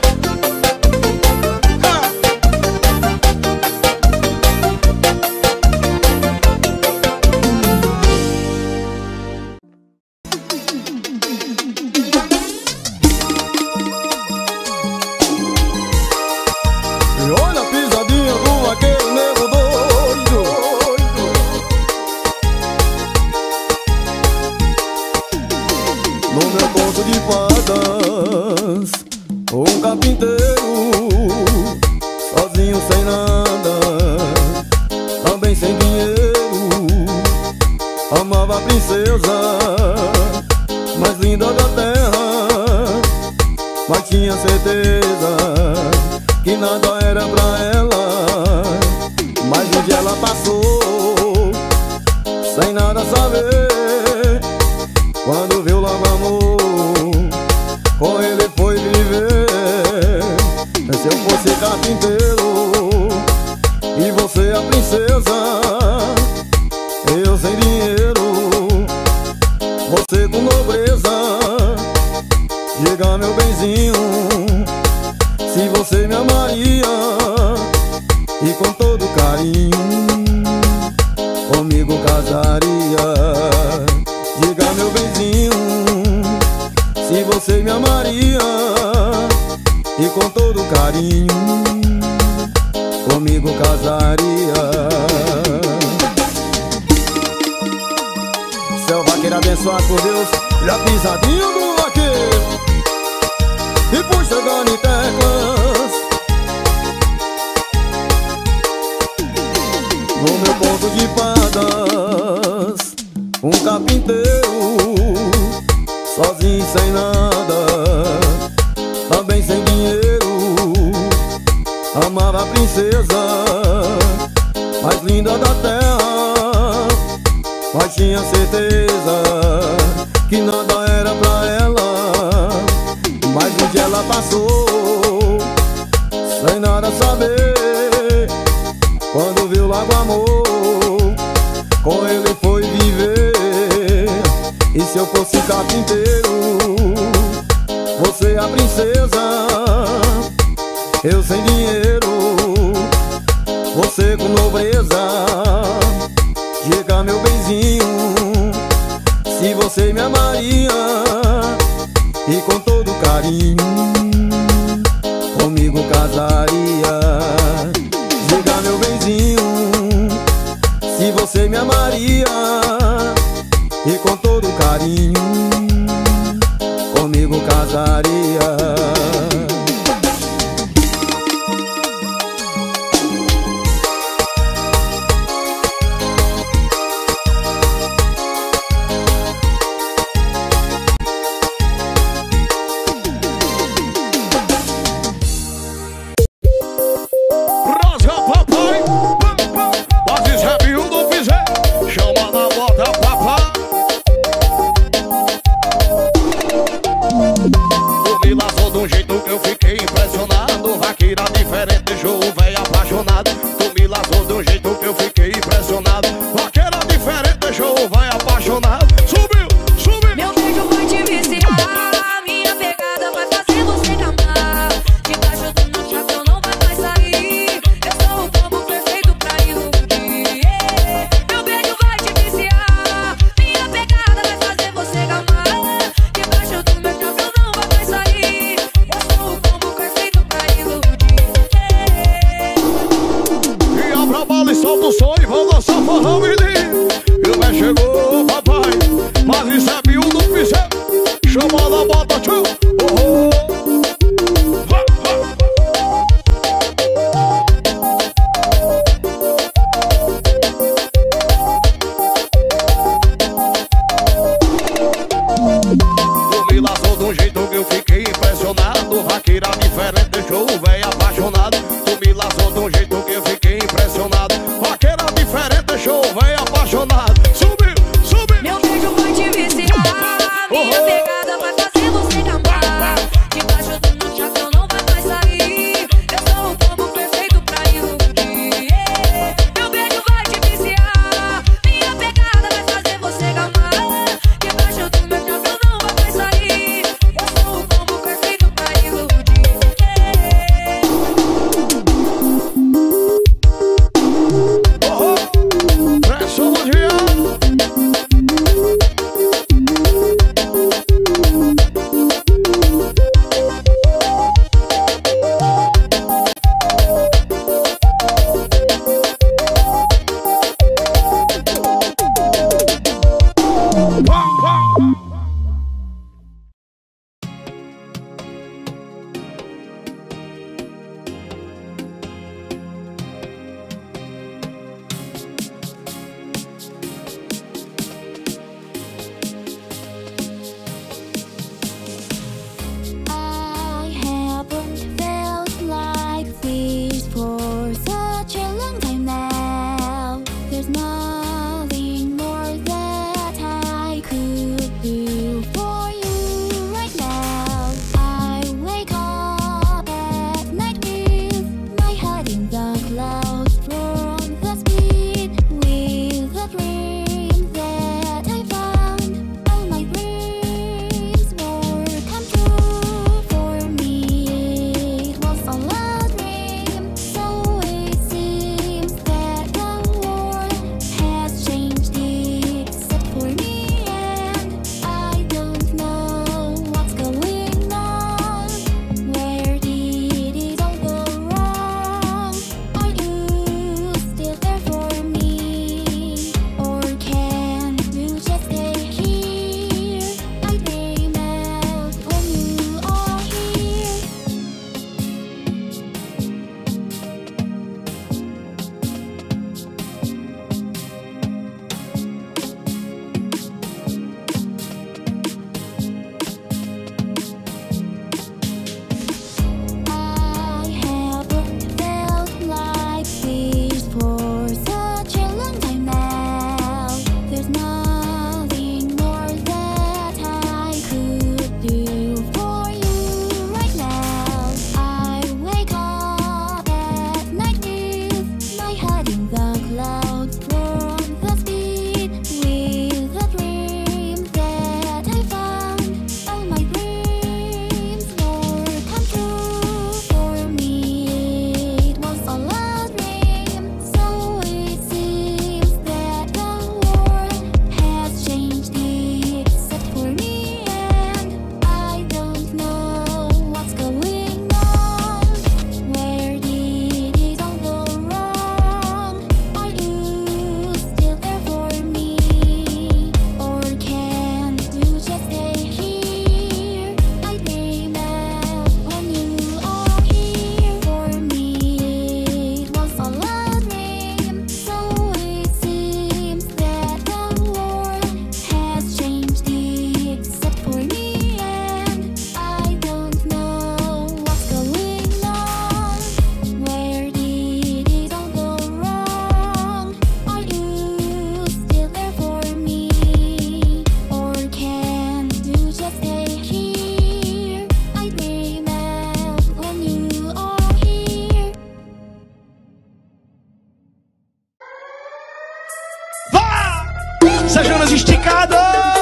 Olha a pisadinha do vaqueiro nego doido. No meu conto de fadas, um carpinteiro, sozinho sem nada, também sem dinheiro, amava a princesa mais linda da terra, mas tinha certeza que nada era pra ela. Mas um dia ela passou sem nada saber, quando viu logo amor, com ele foi viver. Se eu fosse carpinteiro e você a princesa, eu sem dinheiro, você com nobreza. Diga, meu benzinho, se você me amaria e com todo carinho comigo casaria. Diga, meu benzinho, se você me amaria e com todo carinho comigo casaria. Seu vaqueiro abençoado por Deus, já pisadinho do vaqueiro e por chegar em teclas. No meu ponto de fadas, um carpinteiro, sozinho sem nada, também sem dinheiro, amava a princesa mais linda da terra, mas tinha certeza que nada era pra ela. Mas um dia ela passou sem nada saber, quando viu logo amor, com ele foi viver. E se eu fosse carpinteiro, você a princesa, eu sem dinheiro, você com nobreza. Diga, meu benzinho, se você me amaria e com todo carinho comigo casaria. Diga, meu benzinho, se você me amaria e com todo carinho comigo casaria. De um jeito vou dançar forró, menino. E o velho chegou, papai. Mas isso é biu do piseiro. Chamada bota tchau. Tu me laçou de um jeito que eu fiquei impressionado. Vaqueira diferente deixou o velho apaixonado. Tu me laçou de um jeito que eu fiquei impressionado. Vaqueira diferente deixou o velho apaixonado. Subiu, subiu. Meu beijo vai te viciar. Minha pegada vai fazer você cantar. Debaixo do meu chapéu não vai mais sair. Eu sou o combo perfeito pra iludir. Meu beijo vai te viciar. Minha pegada vai fazer você cantar. Debaixo do meu chapéu não vai mais sair. Eu sou o combo perfeito pra iludir. Pressão mundial. I haven't felt like this for such a long time now. There's nothing more that I could do for you right now. I wake up at night with my head in the clouds from the speed with the dream that I found. All my dreams were come true for me. It was all a dream, so it seems that the world has changed except for me, and I don't know what's going on. Where did it all go wrong? Are you still there for me, or can you just stay here? I dream out when you are here. I haven't felt like this for such a long time now. There's nothing more that I could do for you right now. I wake up at night with my head in the clouds from the speed with the dream that I found. All my dreams were come true for me. It was all a dream, so it seems that the world has changed except for me, and I don't know what's going on. Where did it all go wrong? Are you still there for me, or can you just stay here? I dream out when you are here for me. It was all a dream, so it seems that the world has changed except for me, and I don't know what's going on. Where did it all go wrong? Are you still there for me, or can you just stay here? I dream out when you are here. Sejanas esticado.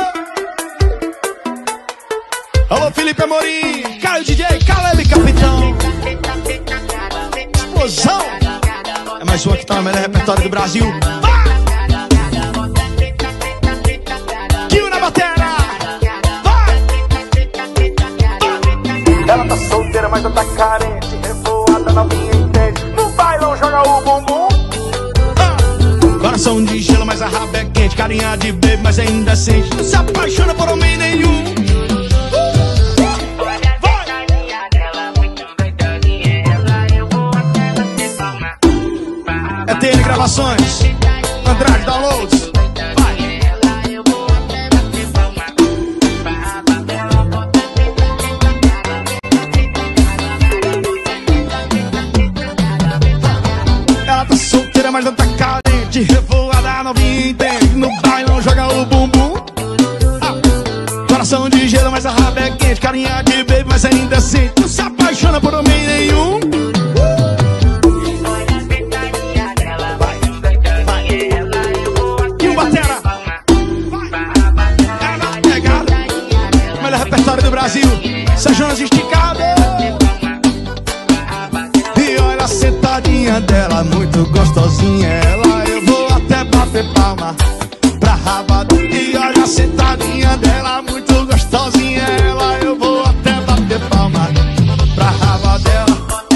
Alô, Felipe Amorim, Caio DJ, Caleb Capitão. Explosão. É mais uma que tá no melhor repertório do Brasil. Kill na batera. Ela tá solteira, mas não tá carente. Revoada, novinha entende. No bailão joga o bumbum. carinha de bebê, mas é indecente. Não se apaixona por homem nenhum. É TN Gravações, Andrade Downloads. Ela tá solteira, mas não tá carente. Revoada, novinha, entende. No baile não joga o bumbum. Coração de gelo, mas a raba é quente. Carinha de baby, mas é indecente. Não se apaixona por homem nenhum. E o batera. É na pegada. Melhor repertório do Brasil. Sejonas esticadas. E olha a sentadinha dela, muito gostosinha ela. Eu vou até bater palma pra raba. E olha a sentadinha dela, muito gostosinha ela. Eu vou até bater palma pra raba dela.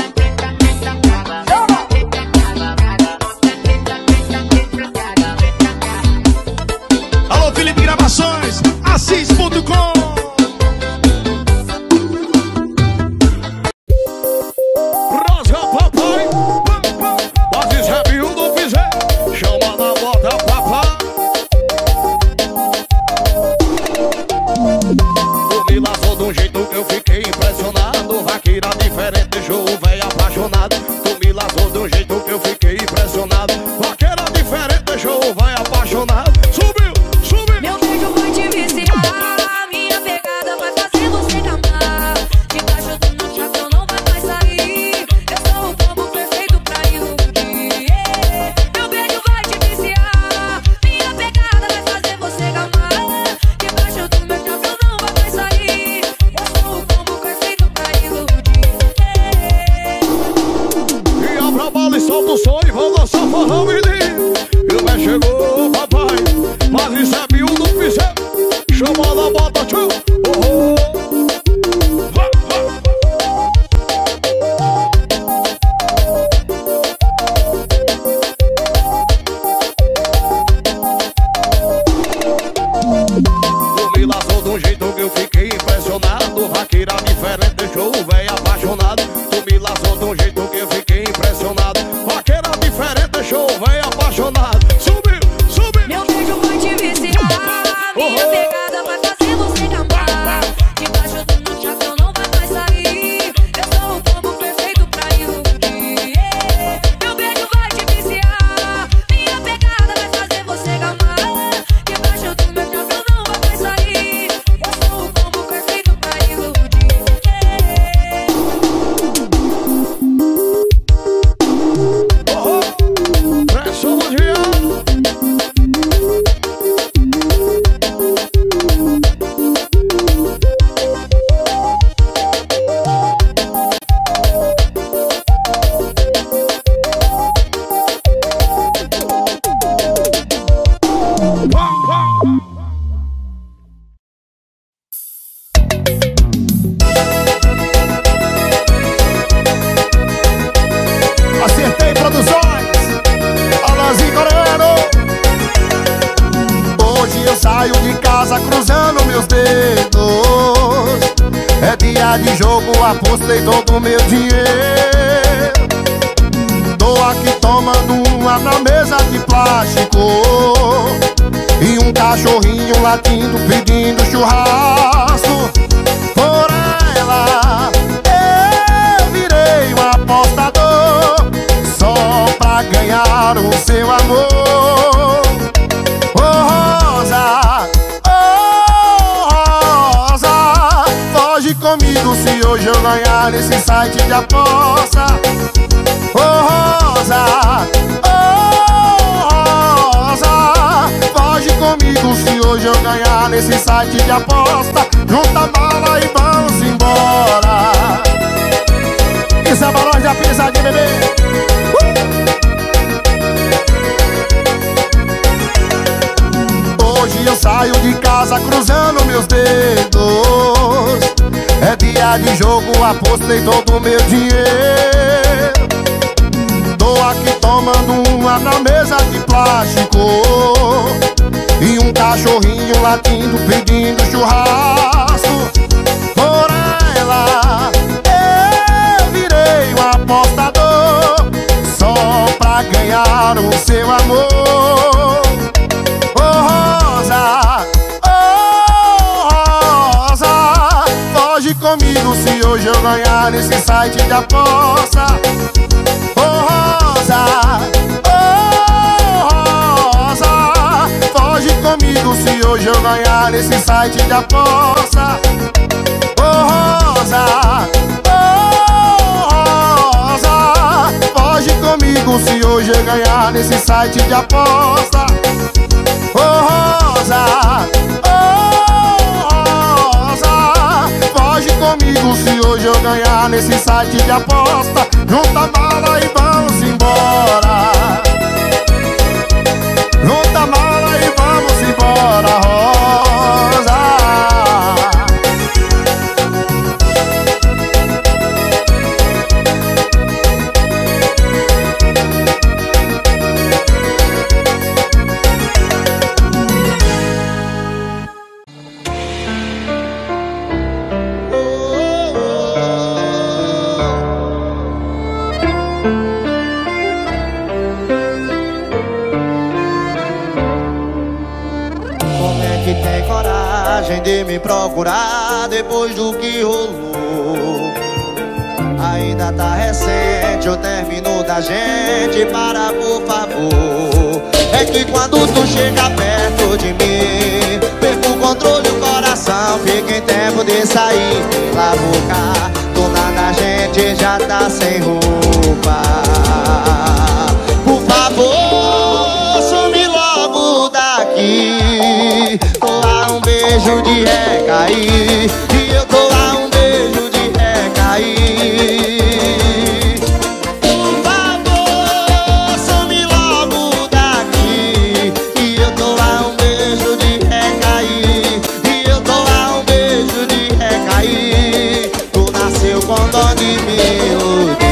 Alô, Felipe Gravações, Assis.com. Apostei todo o meu dinheiro. Tô aqui tomando uma na mesa de plástico e um cachorrinho latindo pedindo churrasco. Por ela eu virei um apostador só pra ganhar o seu amor. Comigo se hoje eu ganhar nesse site de aposta. Rosa, Rosa, foge comigo se hoje eu ganhar nesse site de aposta. Junta a mala e vamos embora. Isso é balão de pisadinha, bebê. Hoje eu saio de casa cruzando meus dedos. É dia de jogo, apostei todo o meu dinheiro. Tô aqui tomando uma na mesa de plástico e um um cachorrinho latindo pedindo churrasco. Por ela eu virei um apostador, só pra ganhar o seu amor. Oh Rosa, foge comigo se hoje eu ganhar nesse site de aposta. Oh Rosa, foge comigo se hoje eu ganhar nesse site de aposta. Oh Rosa, foge comigo se hoje eu ganhar nesse site de aposta. Oh Rosa, foge comigo se hoje eu ganhar nesse site de aposta. Junta a mala e vamos embora. Junta a mala e vamos embora, Rosa. De me procurar depois do que rolou. Ainda tá recente o término da gente. Para, por favor. É que quando tu chega perto de mim, perco o controle, o coração fica em tempo de sair pela boca. Do nada a gente já tá sem roupa. Por favor, some logo daqui. Um beijo de recair, e eu tô a um beijo de recair. Por favor, some logo daqui, e eu tô a um beijo de recair, e eu tô a um beijo de recair. Tu nasceu com dó de melodia.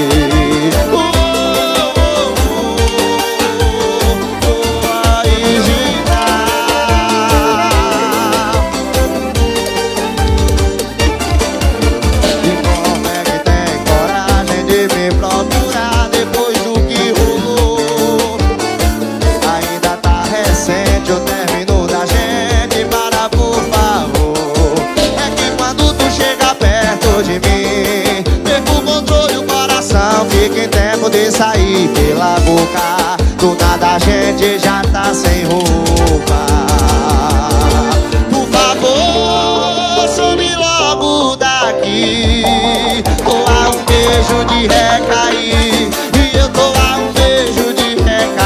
De sair pela boca, do nada a gente já tá sem roupa. Por favor, some logo daqui. Tô a um beijo de recair, e eu tô a um beijo de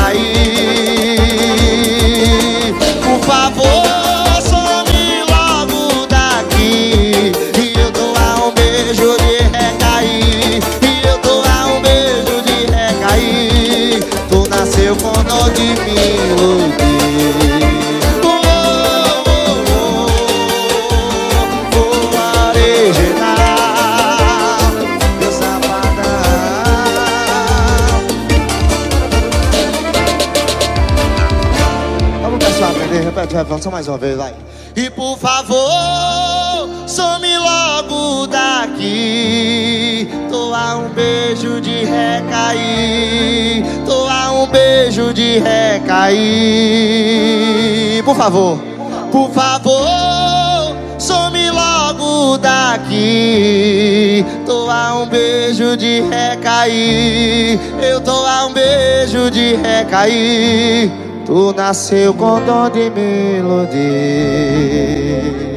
recair. Por favor, some logo daqui, e eu tô a um beijo de recair, e eu tô a um beijo de recair. Tu nasceu com dó de melodia. Original, meu safadão. Vamos pessoal, aprender, repete, repete, só mais uma vez, vai. E por favor, some logo daqui. Tô a um beijo de recair, tô a um beijo de recair. Por favor, some logo daqui. Tô a um beijo de recair, eu tô a um beijo de recair. Tu nasceu com dom de melodia.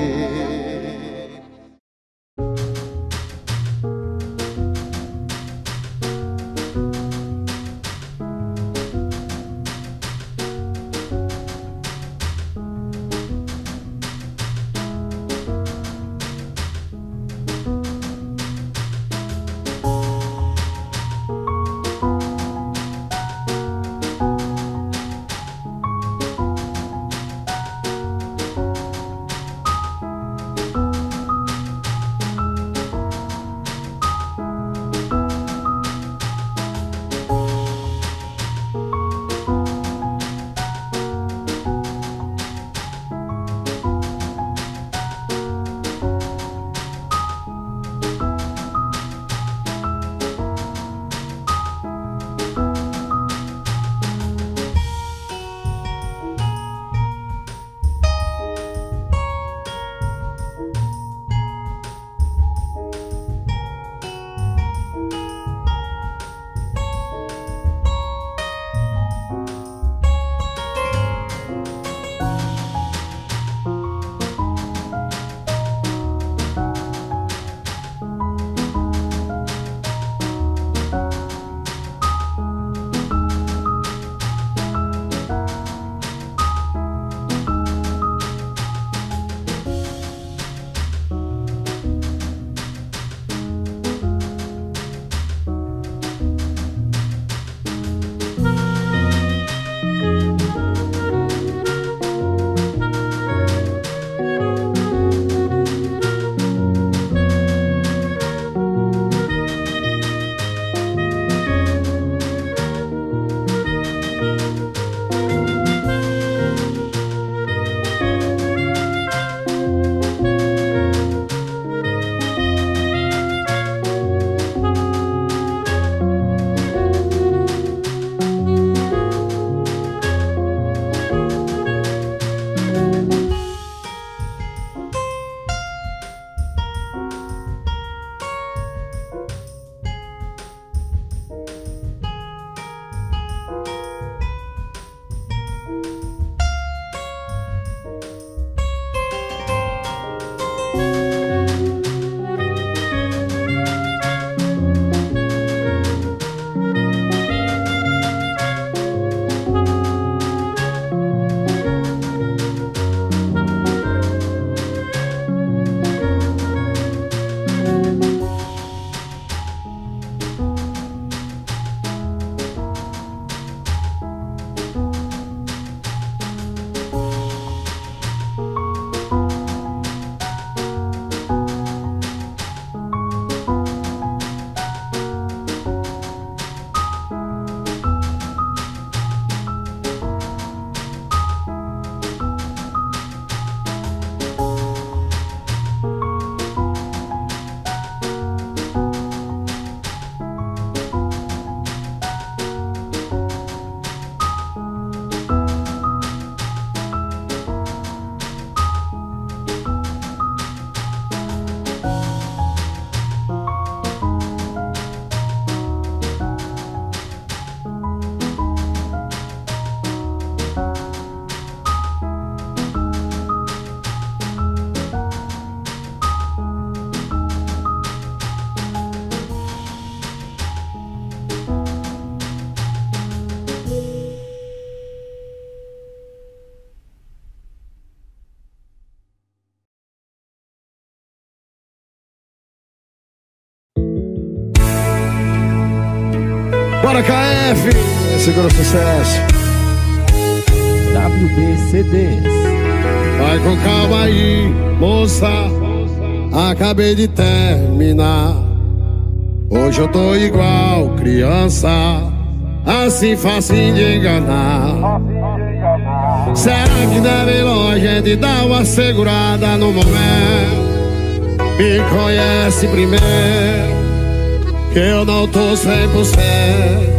Bora KF, segura o sucesso. WBCDs. Vai com calma aí, moça. Acabei de terminar. Hoje eu tô igual criança, assim facinho de enganar. Será que não é melhor a gente dar uma segurada no momento? Me conhece primeiro, que eu não tô 100%.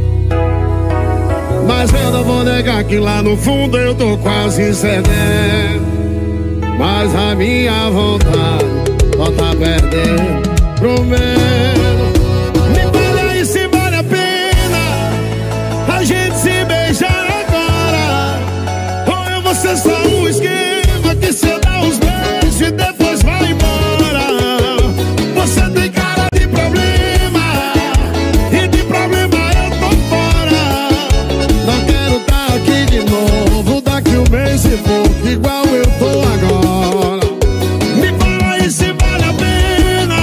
Mas eu não vou negar que lá no fundo eu tô quase cedendo. Mas a minha vontade só tá perdendo pro medo. Me fala aí se vale a pena a gente se beijar agora, ou eu vou ser só um esquema que cê dá os beijos e depois vai embora. Você tem cara de problema, e de problema eu tô fora. Não quero tá aqui de novo daqui um mês e pouco, igual eu tô agora. Me fala aí se vale a pena.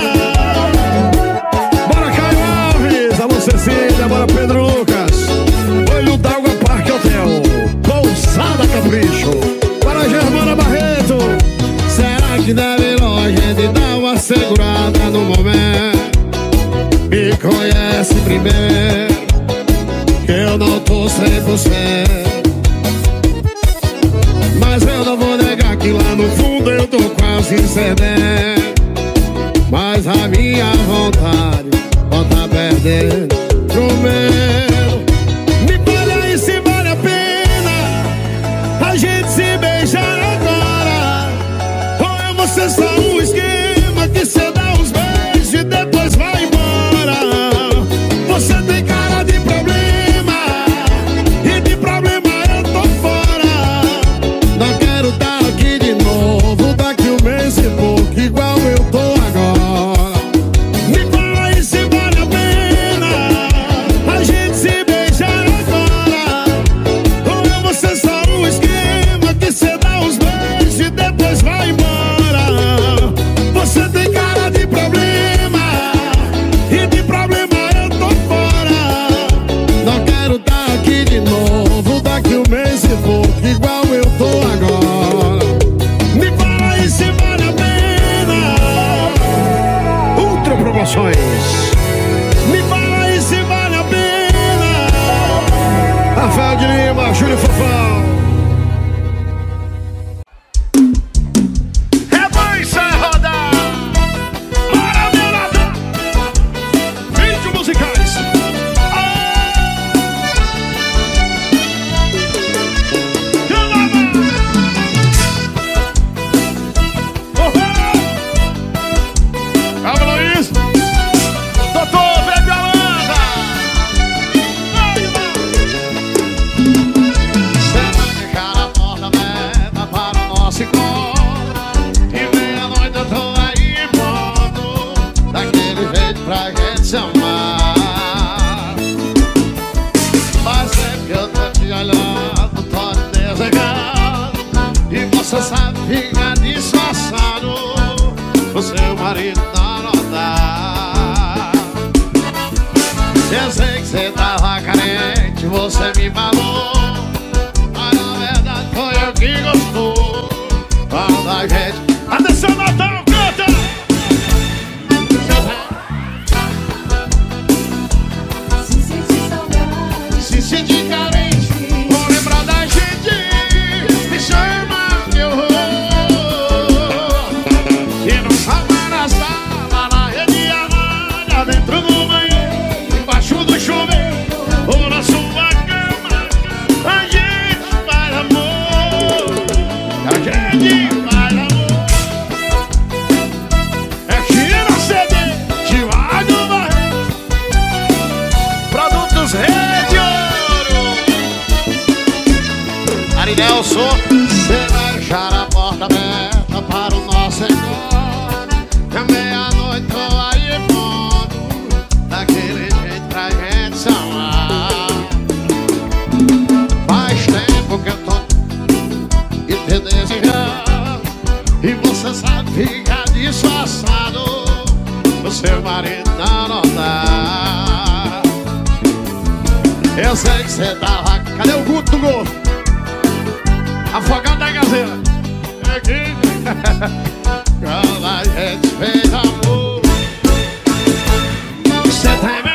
Bora Caio Alves, alô Cecília, bora Pedro Lucas, Olho d'Água Parque Hotel, Pousada Capricho, para Germana Barreto. Será que deve melhor a gente dar uma segurada no momento? Me conhece primeiro, que eu não tô 100%. Mas eu não vou negar que lá no fundo eu tô quase cedendo. Mas a minha vontade só tá perdendo pro medo. Me fala aí se vale a pena a gente se beijar agora, ou eu vou ser só um esquema que cê dá os beijos e depois vai embora. Você tem cara de problema, e de problema eu tô fora. Não quero tá aqui de novo daqui um mês e pouco, igual eu tô agora. Me fala aí se vale a pena a gente se beijar agora, ou eu vou ser só um esquema que cê dá os beijos e depois vai embora. Você tem cara de problema, e de problema eu tô fora. Não quero tá aqui de novo daqui um mês e pouco, igual eu tô agora. Me fala aí se vale a pena. Ultra Promoções. Me fala aí se vale a pena. Rafael de Lima, Júlio Fofão. Revancha rodar. Bora, meu ladrão. Vídeos musicais. Calma, Luiz. Doutor, bebe a landa. Você vai deixar a porta aberta para o nosso encontro, e meia-noite eu tô aí pronto, daquele jeito pra gente se amar. Mas sempre que eu tô te olhando, tô te desejando, e você sabe ficar disfarçado, o seu marido não notar. Eu sei que você tava carente, você me falou, mas na verdade foi eu que gostou. Quando a gente... Atenção, Natal, canta. Se sentir carente, vou lembrar da gente, me chama que eu vou. E não sabe na sala, na rede amada, dentro do banheiro, embaixo do chuveiro, ou na sua cama, a gente faz amor. A gente faz amor. É China CD, Tiago Barreto. Produtos Rede Ouro. Ari Nelson, você vai deixar a porta aberta para o nosso encontro, é meia-noite tô aí pronto, daquele jeito pra gente se amar. Faz tempo que eu tô e te desejando, e você sabe ficar disfarçado, o seu marido não notar. Eu sei que cê tava. Cadê o Guto do gol? Afogado da gazeira. Aqui. Quando a gente fez amor, cê tá